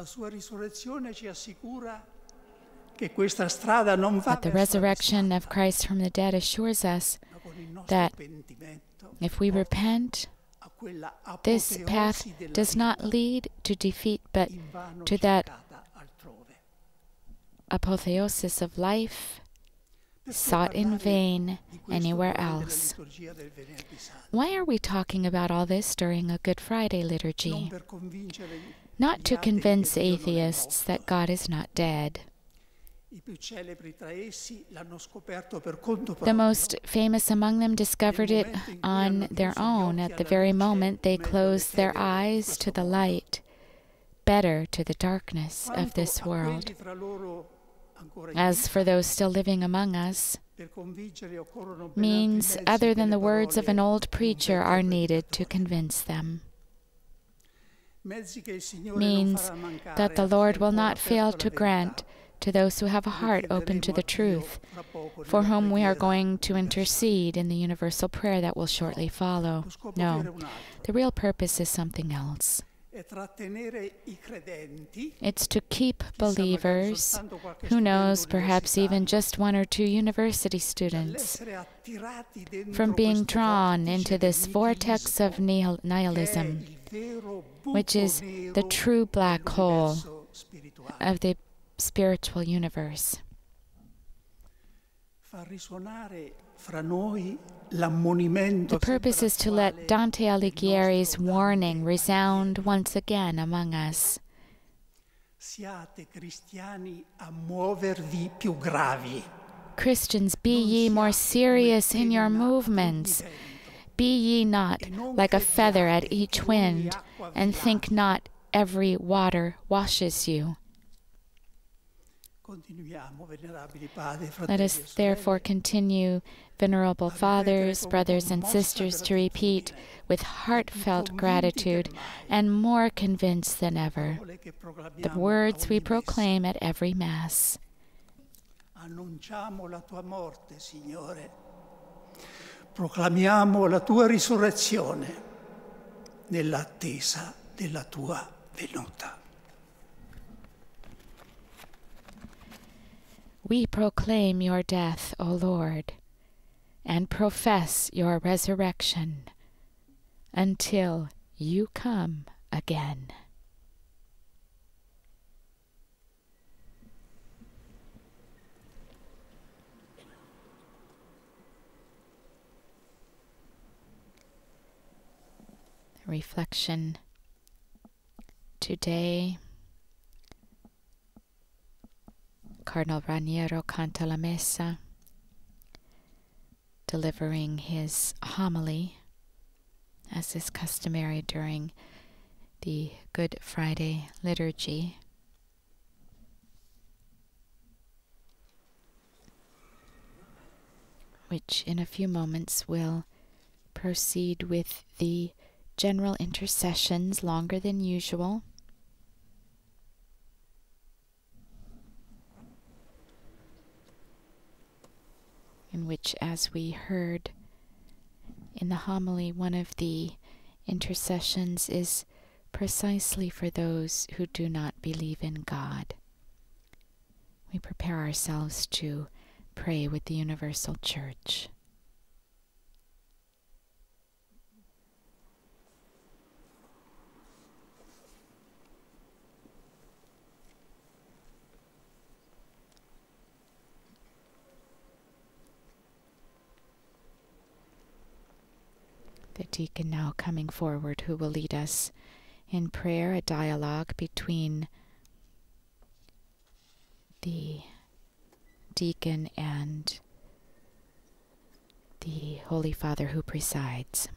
the resurrection of Christ from the dead assures us that if we repent, this path does not lead to defeat, but to that apotheosis of life sought in vain anywhere else. Why are we talking about all this during a Good Friday liturgy? Not to convince atheists that God is not dead. The most famous among them discovered it on their own at the very moment they closed their eyes to the light, better to the darkness of this world. As for those still living among us, means other than the words of an old preacher are needed to convince them. Means that the Lord will not fail to grant to those who have a heart open to the truth, for whom we are going to intercede in the universal prayer that will shortly follow. No, the real purpose is something else. It's to keep believers, who knows, perhaps even just one or two university students, from being drawn into this vortex of nihilism, which is the true black hole of the spiritual universe. The purpose is to let Dante Alighieri's warning resound once again among us. Christians, be ye more serious in your movements. Be ye not like a feather at each wind, and think not every water washes you. Let us therefore continue, venerable fathers, brothers and sisters, to repeat with heartfelt gratitude and more convinced than ever the words we proclaim at every Mass. Annunciamo la tua morte, Signore. Proclamiamo la tua risurrezione nell'attesa della tua venuta. We proclaim your death, O Lord, and profess your resurrection until you come again. reflection today. Cardinal Raniero Cantalamessa, delivering his homily, as is customary during the Good Friday liturgy. Which in a few moments will proceed with the general intercessions, longer than usual. In which, as we heard in the homily, one of the intercessions is precisely for those who do not believe in God. We prepare ourselves to pray with the universal church. The deacon now coming forward, who will lead us in prayer, a dialogue between the deacon and the Holy Father who presides.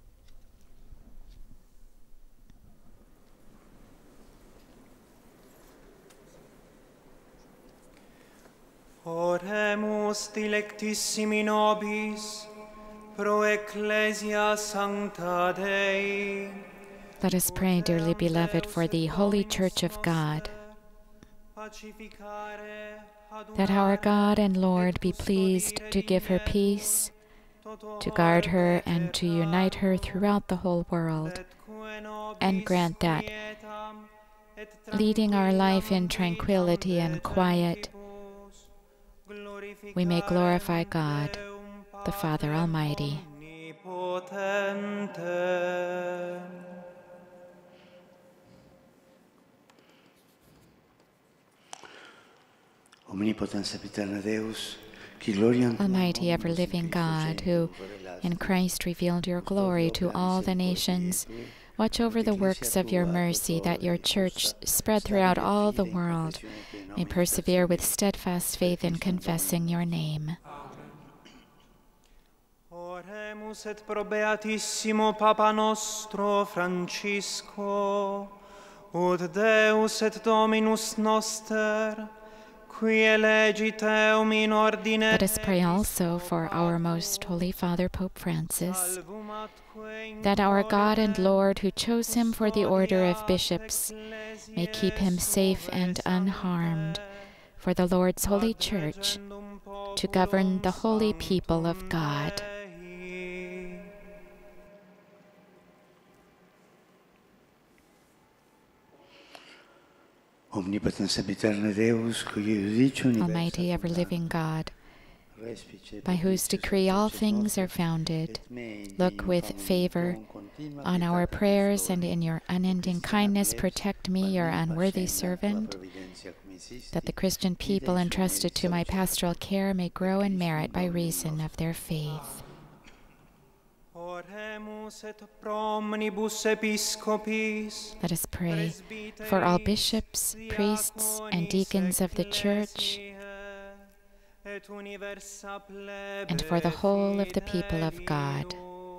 Oremus dilectissimi nobis, pro ecclesia sancta Dei. Let us pray, dearly beloved, for the Holy Church of God, that our God and Lord be pleased to give her peace, to guard her and to unite her throughout the whole world, and grant that, leading our life in tranquility and quiet, we may glorify God, the Father Almighty. Almighty, ever-living God, who in Christ revealed your glory to all the nations, watch over the works of your mercy, that your church, spread throughout all the world, may persevere with steadfast faith in confessing your name. Oremus et pro beatissimo Papa nostro Francisco, ut Deus et Dominus noster, let us pray also for our most holy Father, Pope Francis, that our God and Lord, who chose him for the order of bishops, may keep him safe and unharmed for the Lord's holy church, to govern the holy people of God. Almighty, ever-living God, by whose decree all things are founded, look with favor on our prayers, and in your unending kindness protect me, your unworthy servant, that the Christian people entrusted to my pastoral care may grow in merit by reason of their faith. Let us pray for all bishops, priests, and deacons of the Church, and for the whole of the people of God.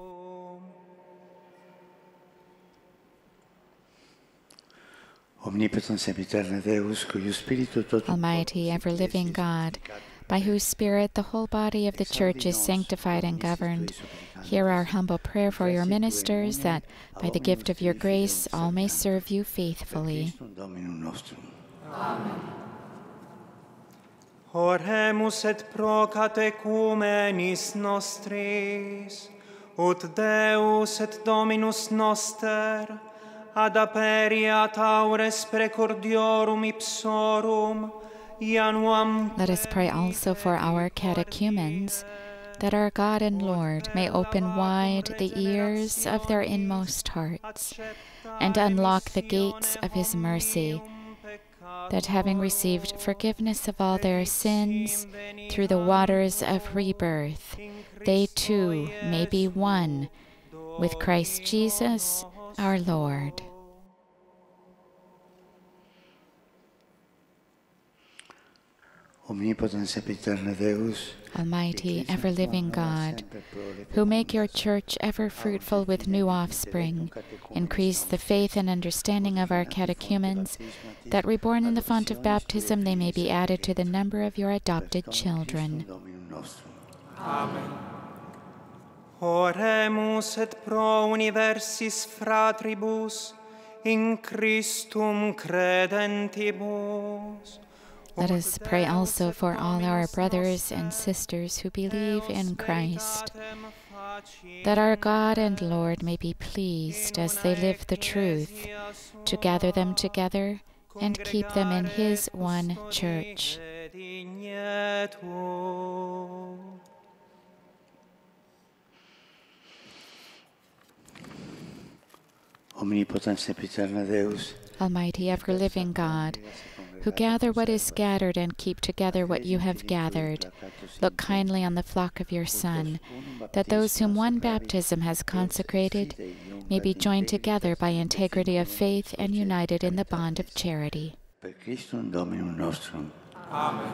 Almighty, ever-living God, by whose Spirit the whole body of the Church is sanctified and governed, hear our humble prayer for your ministers, that by the gift of your grace all may serve you faithfully. Amen. Oremus et pro catechumenis nostris, ut Deus et Dominus noster, ad aperiat aures precordiorum ipsorum, let us pray also for our catechumens, that our God and Lord may open wide the ears of their inmost hearts, and unlock the gates of his mercy, that having received forgiveness of all their sins through the waters of rebirth, they too may be one with Christ Jesus, our Lord. Omnipotens epiterne Deus, Almighty, ever-living God, who make your church ever fruitful with new offspring, increase the faith and understanding of our catechumens, that reborn in the font of baptism they may be added to the number of your adopted children. Amen. Oremus et pro universis fratribus, in Christum credentibus. Let us pray also for all our brothers and sisters who believe in Christ, that our God and Lord may be pleased as they live the truth, to gather them together and keep them in His one church. Omnipotens epiterne Deus, Almighty, ever-living God, who gather what is scattered and keep together what you have gathered, look kindly on the flock of your Son, that those whom one baptism has consecrated may be joined together by integrity of faith and united in the bond of charity. per Christum Dominum nostrum. Amen.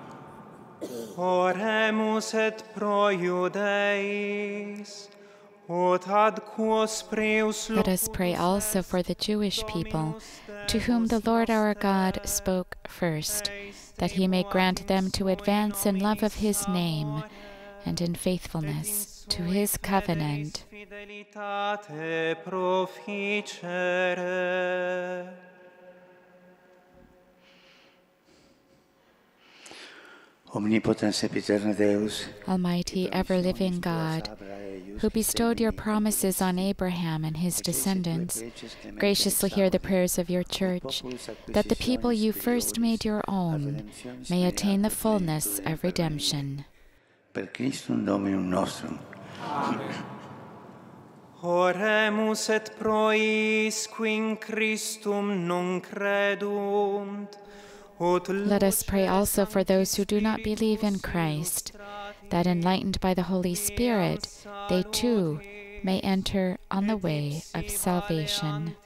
Oremus et pro Judaeis, ut ad quos preus Let us pray also for the Jewish people, to whom the Lord our God spoke first, that He may grant them to advance in love of His name and in faithfulness to His covenant. fidelitate proficere. Omnipotens epiterne Deus, Almighty, ever-living God, who bestowed your promises on Abraham and his descendants, graciously hear the prayers of your Church, that the people you first made your own may attain the fullness of redemption. per Christum Dominum nostrum. Amen. Oremus et pro is qui in Christum non credunt. Let us pray also for those who do not believe in Christ, that enlightened by the Holy Spirit, they too may enter on the way of salvation.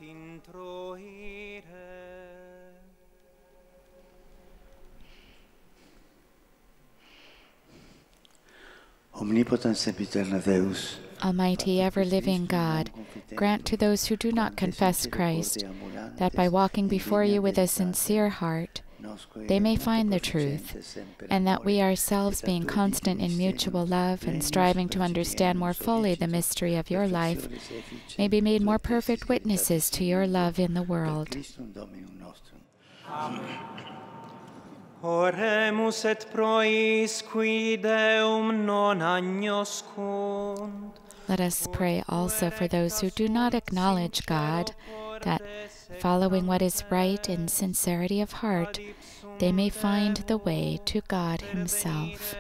Omnipotens epiterne Deus, Almighty, ever-living God, grant to those who do not confess Christ, that by walking before you with a sincere heart, they may find the truth, and that we ourselves, being constant in mutual love and striving to understand more fully the mystery of your life, may be made more perfect witnesses to your love in the world. Amen. Oremus et pro is qui Deum non agnoscunt. Let us pray also for those who do not acknowledge God, that, following what is right in sincerity of heart, they may find the way to God Himself.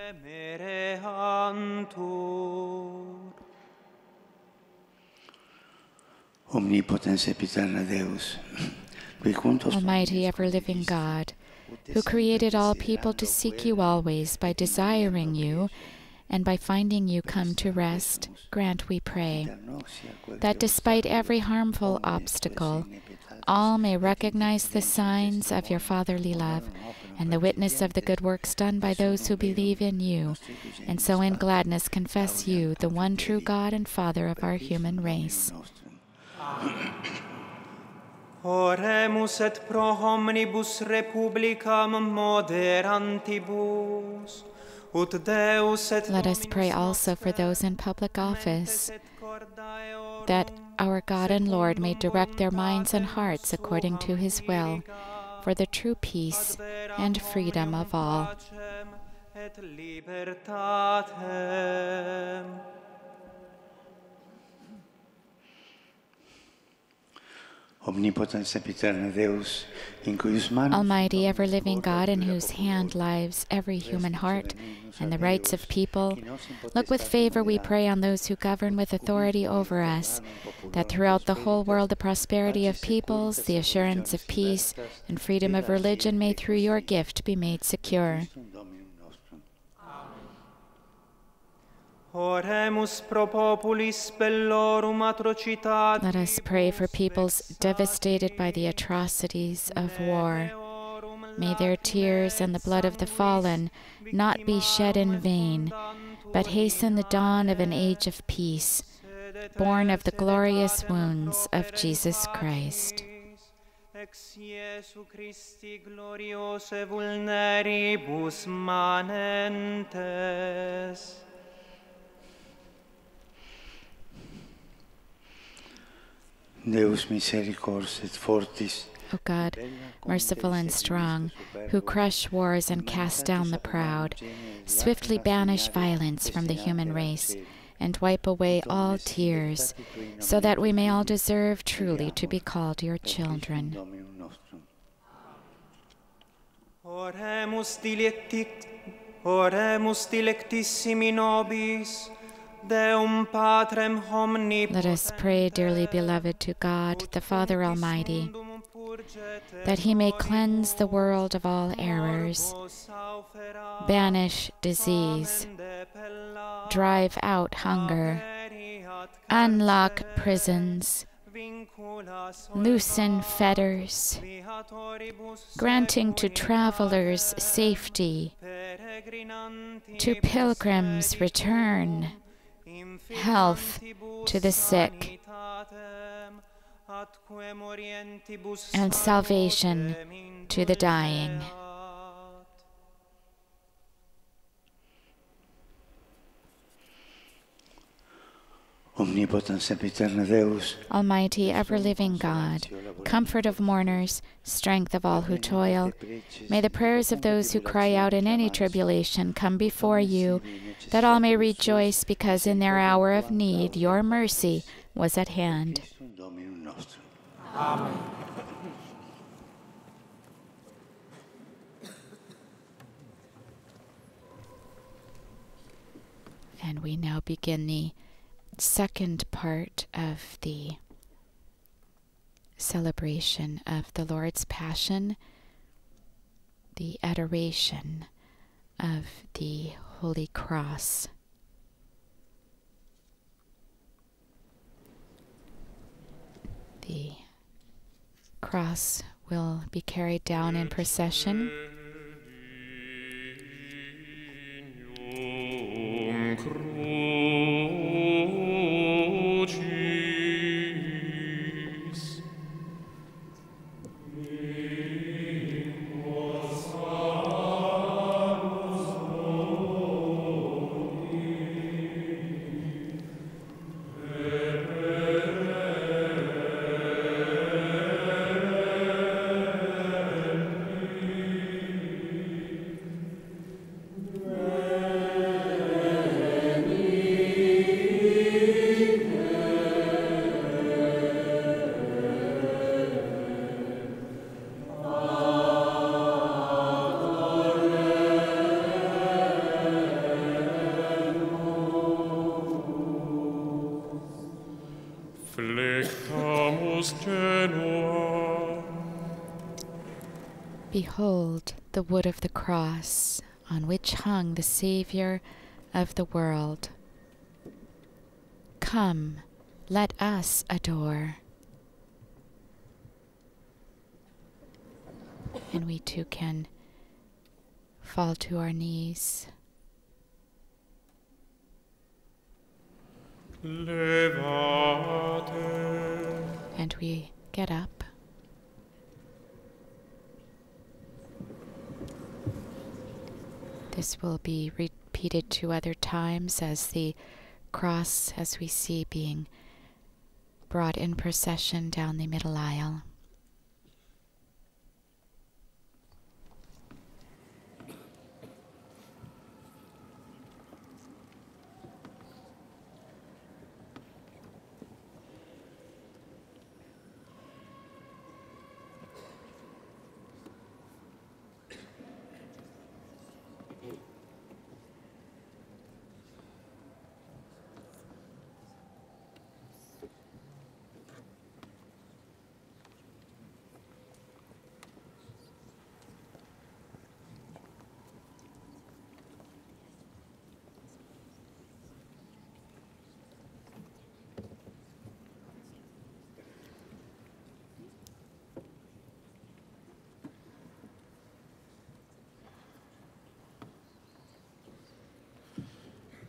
Omnipotens epiterne Deus, Almighty, ever-living God, who created all people to seek you always by desiring you, and by finding you come to rest, grant, we pray, that despite every harmful obstacle, all may recognize the signs of your fatherly love and the witness of the good works done by those who believe in you, and so in gladness confess you, the one true God and Father of our human race. Oremus et pro omnibus republicam moderantibus. Let us pray also for those in public office, that our God and Lord may direct their minds and hearts according to His will, for the true peace and freedom of all. Omnipotens epiterne Deus, in cujus manus Almighty, ever-living God, in whose hand lies every human heart and the rights of people, look with favor, we pray, on those who govern with authority over us, that throughout the whole world the prosperity of peoples, the assurance of peace, and freedom of religion may through your gift be made secure. Oremus pro populis bellorum atrocitatis. Let us pray for peoples devastated by the atrocities of war. May their tears and the blood of the fallen not be shed in vain, but hasten the dawn of an age of peace, born of the glorious wounds of Jesus Christ. Ex Iesu Christi gloriose vulneribus manentes. Deus misericors et fortis, O God, merciful and strong, who crush wars and cast down the proud, swiftly banish violence from the human race, and wipe away all tears, so that we may all deserve truly to be called your children. Oremus dilectissimi nobis, Deum Patrem omnipotens. Let us pray, dearly beloved, to God, the Father Almighty, that he may cleanse the world of all errors, banish disease, drive out hunger, unlock prisons, loosen fetters, granting to travelers safety, to pilgrims return, health to the sick, and salvation to the dying. Omnipotens sempiterna Deus, Almighty, ever-living God, comfort of mourners, strength of all who toil, may the prayers of those who cry out in any tribulation come before you, that all may rejoice, because in their hour of need your mercy was at hand. Amen. And we now begin the second part of the celebration of the Lord's Passion, the adoration of the Holy Cross. The cross will be carried down in procession. Behold the wood of the cross, on which hung the Savior of the world. Come, let us adore. And we too can fall to our knees. Levate. And we get up. This will be repeated 2 other times as the cross, as we see, being brought in procession down the middle aisle.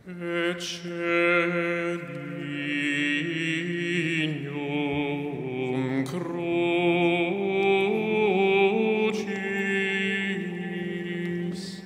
Ecce crucis.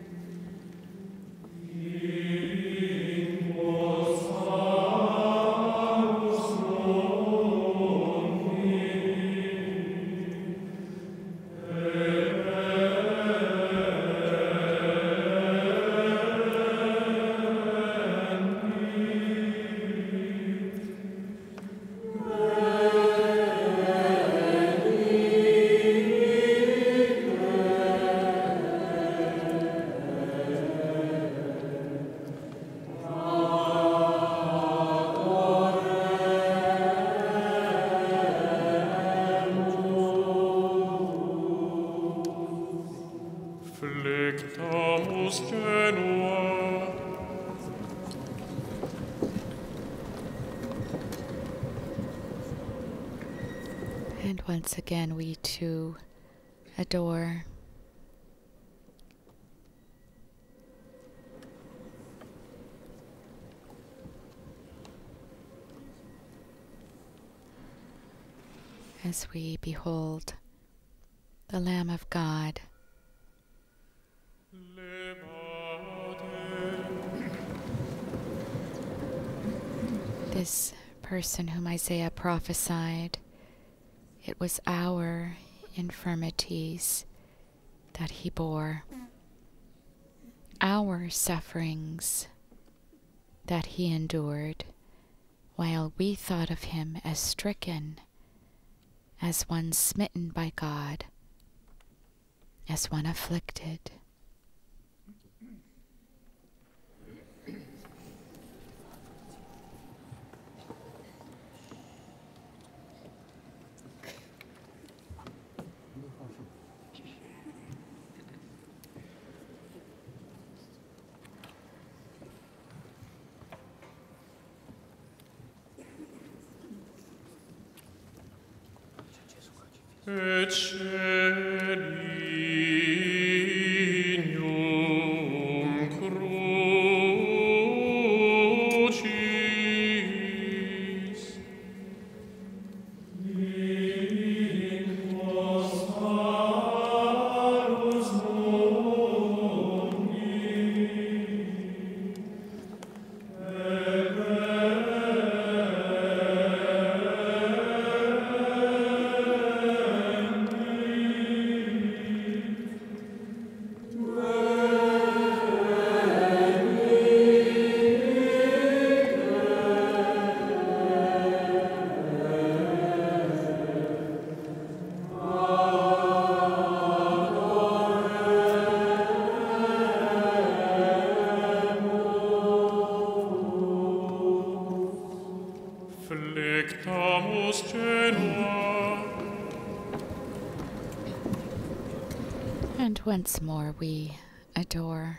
Flectamus genua. And once again, we too adore. As we behold the Lamb of God, this person whom Isaiah prophesied, it was our infirmities that he bore, our sufferings that he endured, while we thought of him as stricken, as one smitten by God, as one afflicted. Ecce lignum crucis. Flectamus genua. And once more we adore.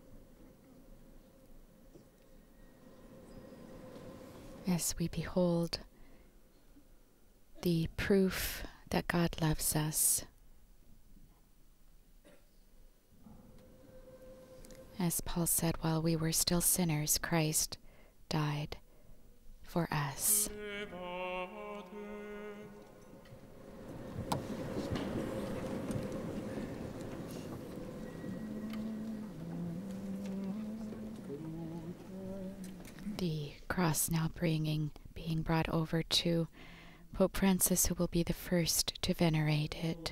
As we behold the proof that God loves us. As Paul said, while we were still sinners, Christ died for us. The cross now being brought over to Pope Francis, who will be the first to venerate it.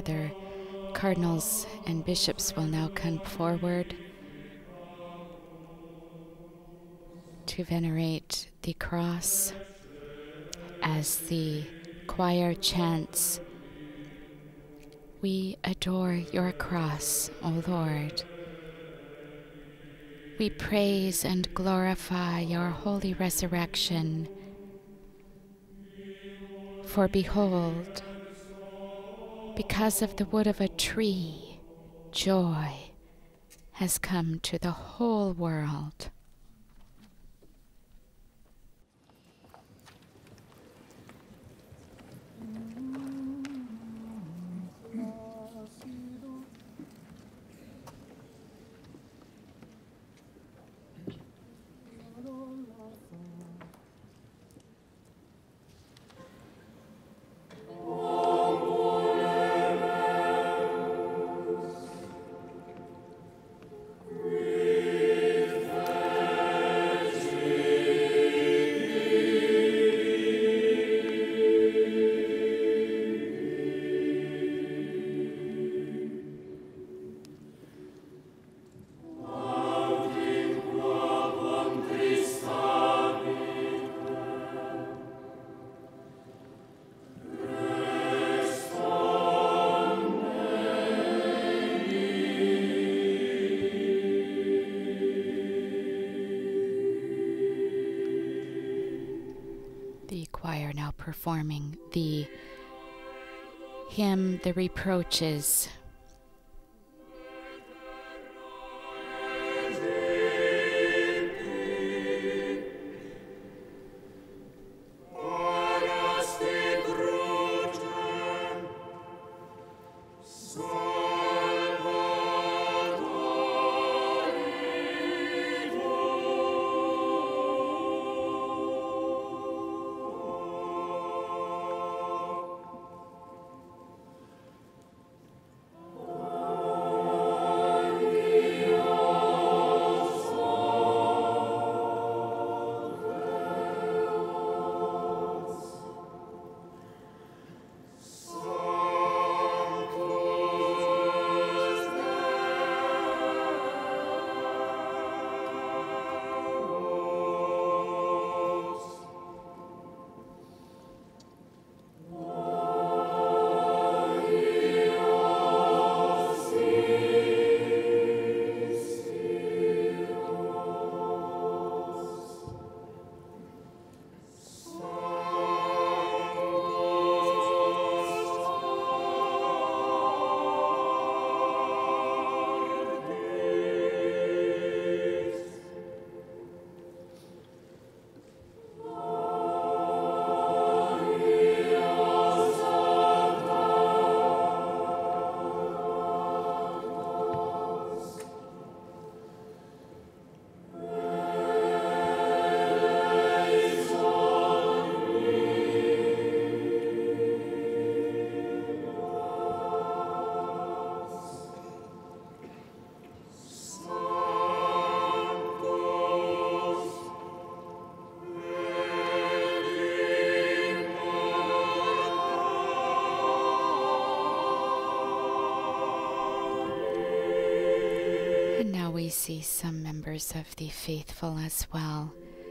other cardinals and bishops will now come forward to venerate the cross as the choir chants, "We adore your cross, O Lord. We praise and glorify your holy resurrection. For behold, because of the wood of a tree, joy has come to the whole world." The choir now performing the hymn, "The Reproaches." We see some members of the faithful as well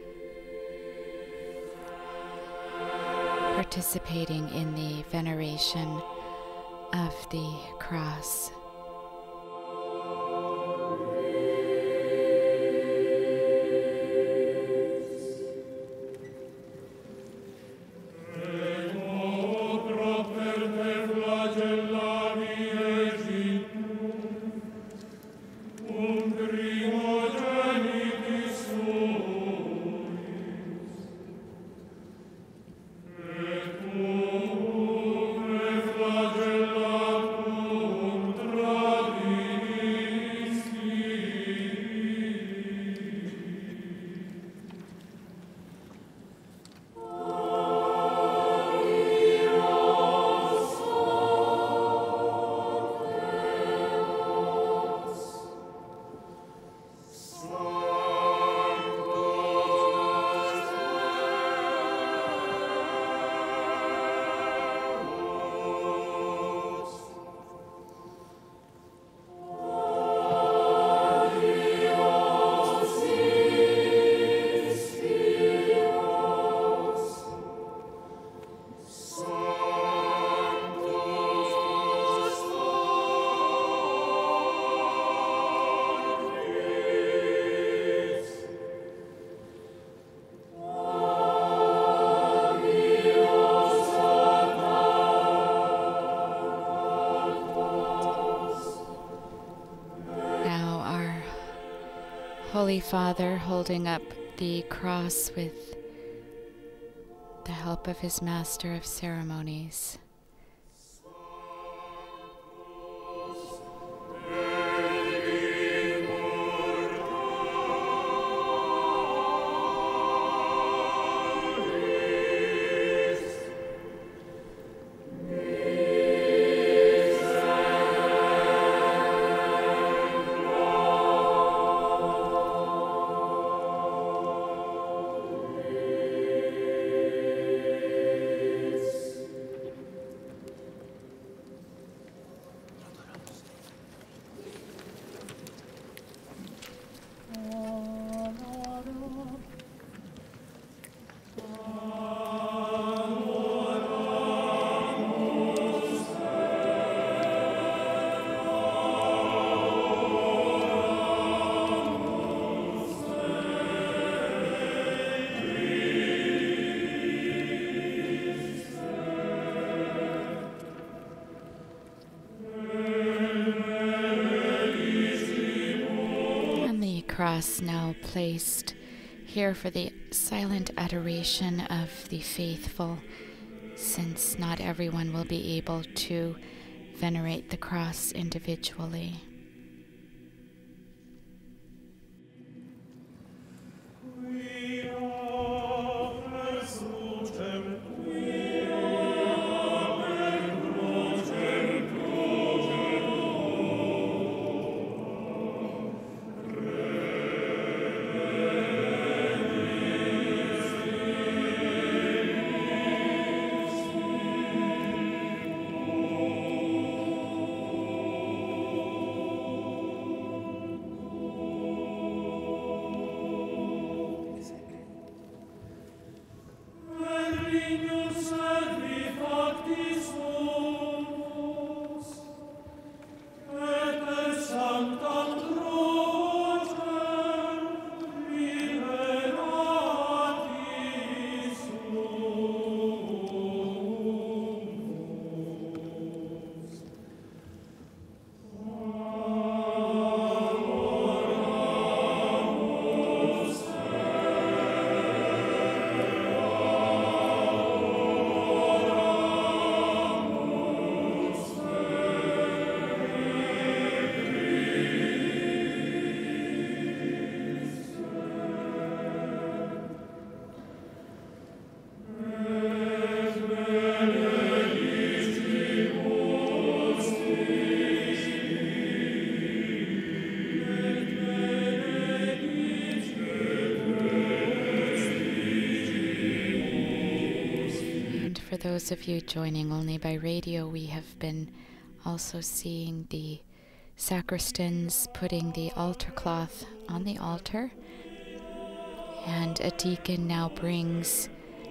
participating in the veneration of the cross. Flagellatum Holy Father holding up the cross with the help of his Master of Ceremonies. Cross now placed here for the silent adoration of the faithful, since not everyone will be able to venerate the cross individually. For those of you joining only by radio, we have been also seeing the sacristans putting the altar cloth on the altar, and a deacon now brings,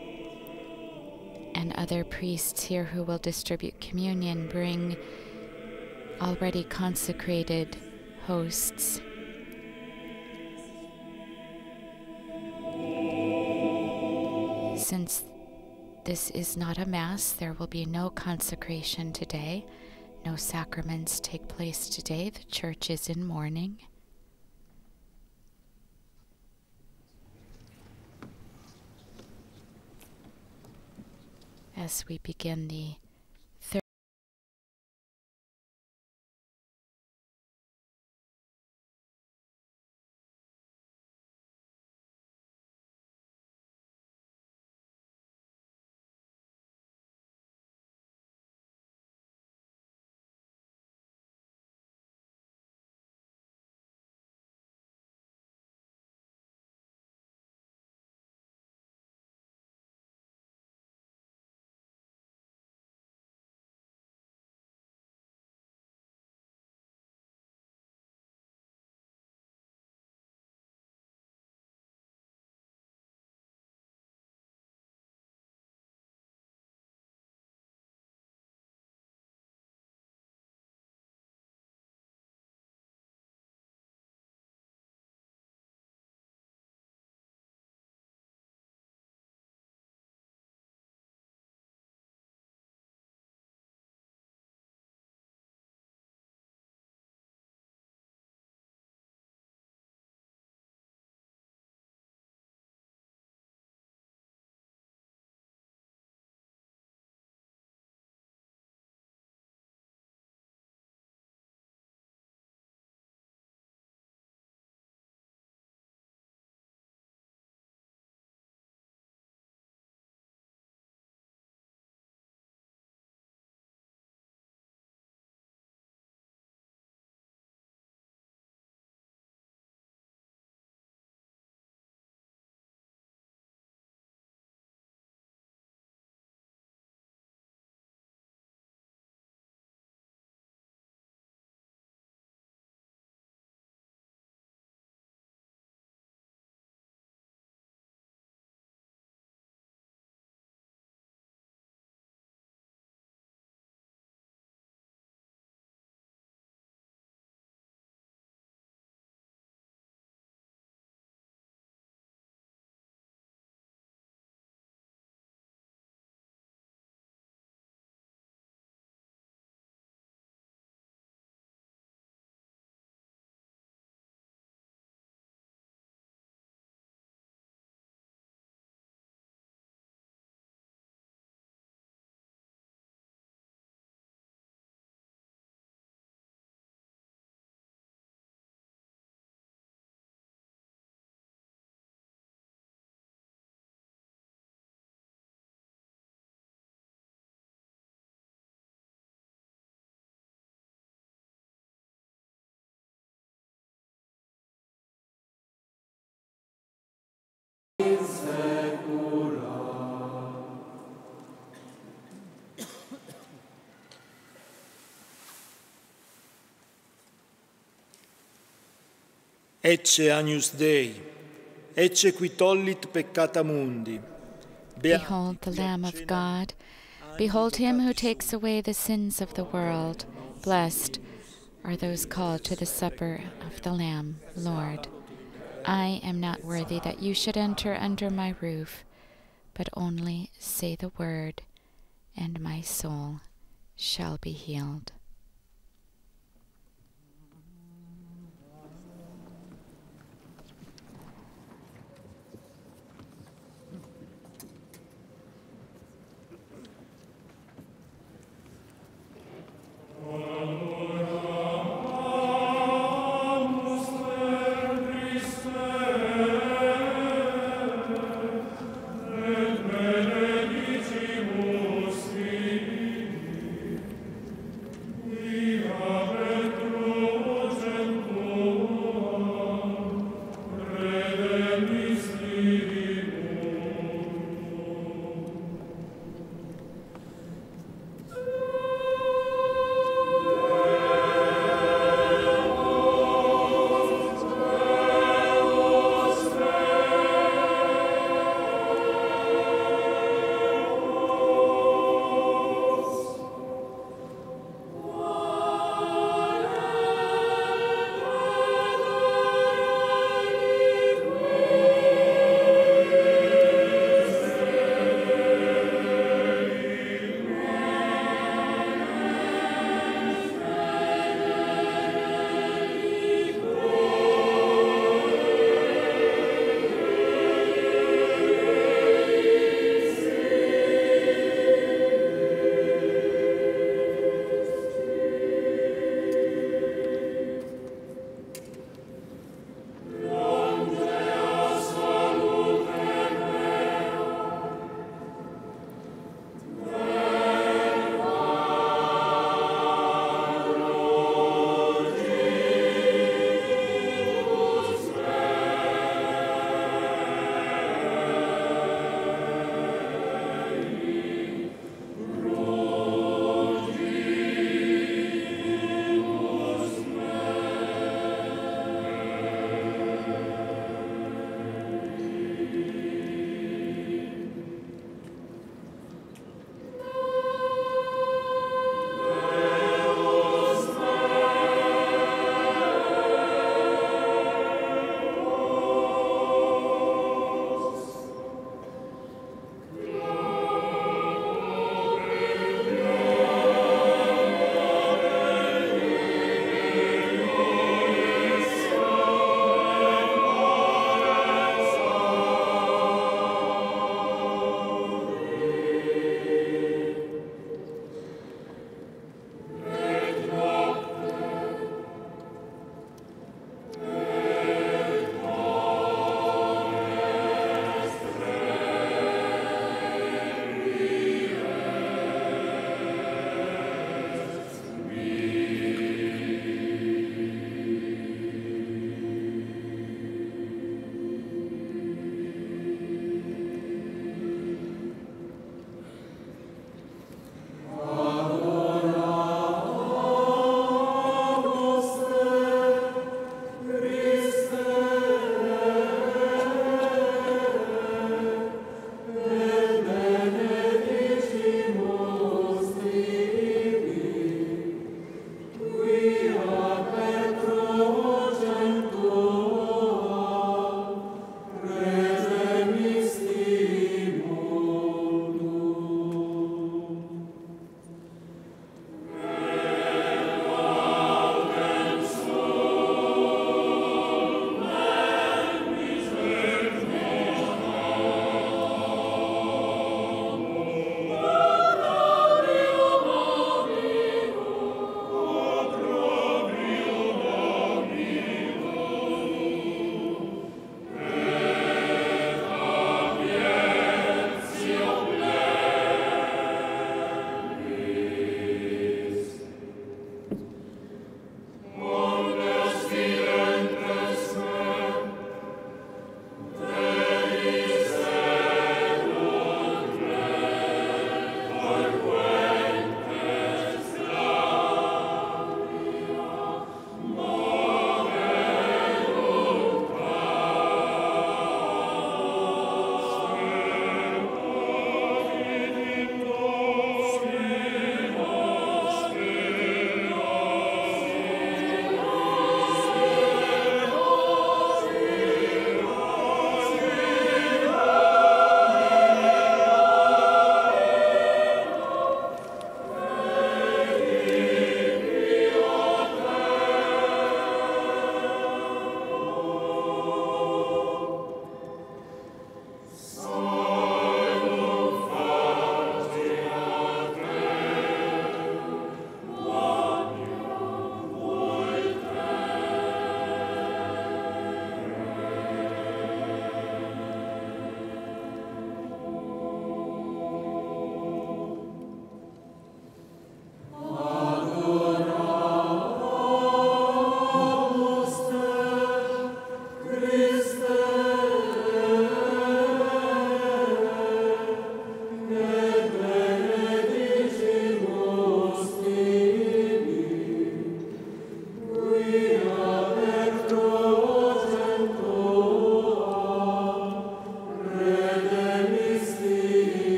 and other priests here who will distribute communion bring already consecrated hosts. Since this is not a Mass, there will be no consecration today. No sacraments take place today. The church is in mourning. As we begin the Ecce agnus Dei, ecce qui tollit peccata mundi. Behold the Lamb of God. Behold him who takes away the sins of the world. Blessed are those called to the supper of the Lamb. Lord, I am not worthy that you should enter under my roof, but only say the word, and my soul shall be healed.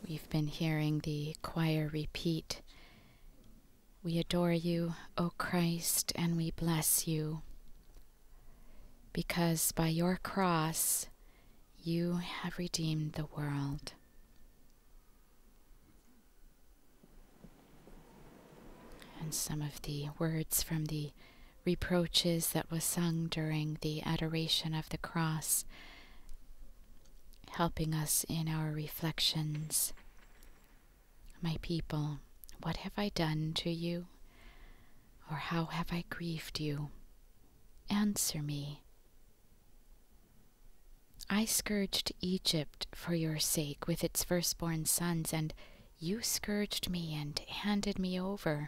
We've been hearing the choir repeat, "We adore you, O Christ, and we bless you, because by your cross you have redeemed the world." And some of the words from the reproaches that was sung during the adoration of the cross, helping us in our reflections. My people, what have I done to you? Or how have I grieved you? Answer me. I scourged Egypt for your sake with its firstborn sons, and you scourged me and handed me over.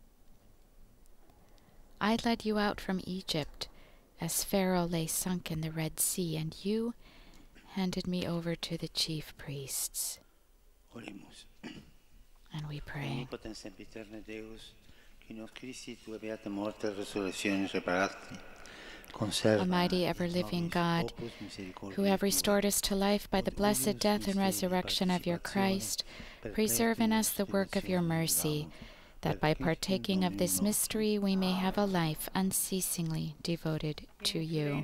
I led you out from Egypt as Pharaoh lay sunk in the Red Sea, and you handed me over to the chief priests. Oremus. And we pray. Omnipotens sempiterne Deus, qui nos Christi tua beata morte et resurrectione reparati, conserva Almighty ever-living God, who have restored us to life by the blessed death and resurrection of your Christ, preserve in us the work of your mercy, that by partaking of this mystery we may have a life unceasingly devoted to you.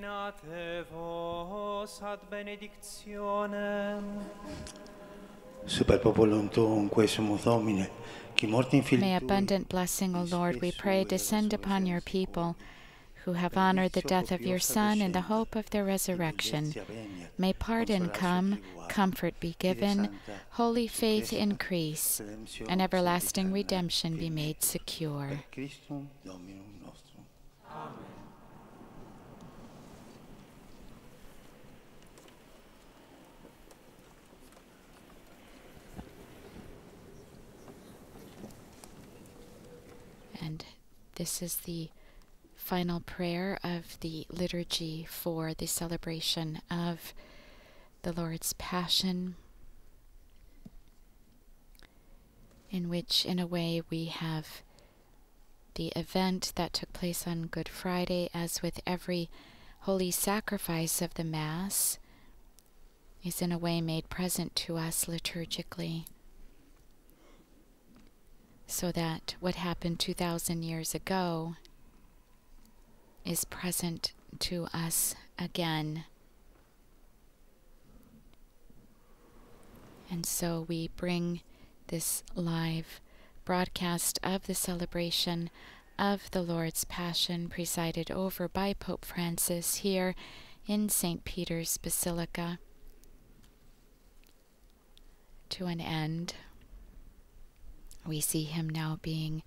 Super populum tuum, quae sumus Domine, qui morte in May filii abundant blessing, O Lord, we pray, descend upon your people, who have honored the death of your Son in the hope of their resurrection. May pardon come, comfort be given, holy faith increase, and everlasting redemption be made secure. Christum Dominum nostrum. And this is the final prayer of the liturgy for the celebration of the Lord's Passion, in which, in a way, we have the event that took place on Good Friday, as with every holy sacrifice of the Mass, is in a way made present to us liturgically, so that what happened 2,000 years ago is present to us again. And so we bring this live broadcast of the celebration of the Lord's Passion, presided over by Pope Francis here in St. Peter's Basilica, to an end. We see him now being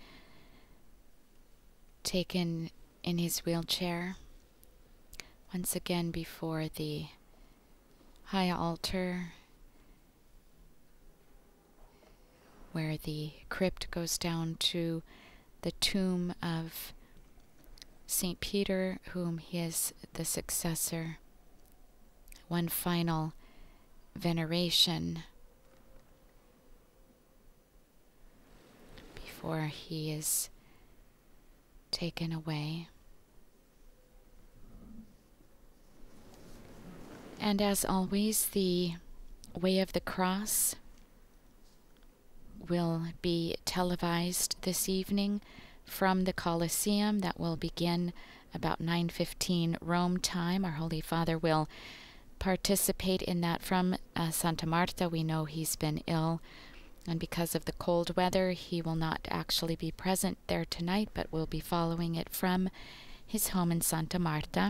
taken in his wheelchair once again before the high altar, where the crypt goes down to the tomb of St. Peter, whom he is the successor. One final veneration before he is taken away. And as always, the Way of the Cross will be televised this evening from the Colosseum. That will begin about 9:15 Rome time. Our Holy Father will participate in that from Santa Marta. We know he's been ill, and because of the cold weather, he will not actually be present there tonight, but will be following it from his home in Santa Marta.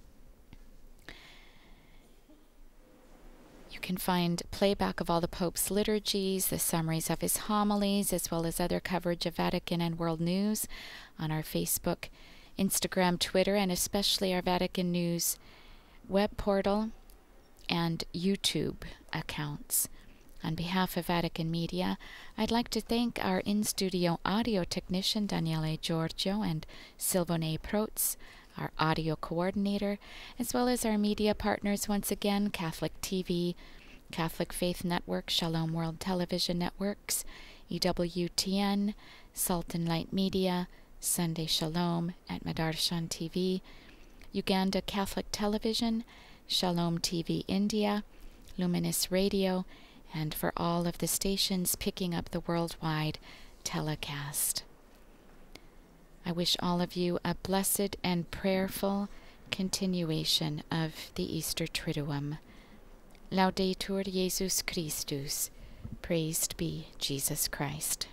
You can find playback of all the Pope's liturgies, the summaries of his homilies, as well as other coverage of Vatican and world news on our Facebook, Instagram, Twitter, and especially our Vatican News web portal and YouTube accounts. On behalf of Vatican Media, I'd like to thank our in-studio audio technician, Daniele Giorgio, and Silvone Protz, our audio coordinator, as well as our media partners once again, Catholic TV, Catholic Faith Network, Shalom World Television Networks, EWTN, Salt and Light Media, Sunday Shalom at Madarshan TV, Uganda Catholic Television, Shalom TV India, Luminous Radio, and for all of the stations picking up the worldwide telecast. I wish all of you a blessed and prayerful continuation of the Easter Triduum. Laudetur Jesus Christus. Praised be Jesus Christ.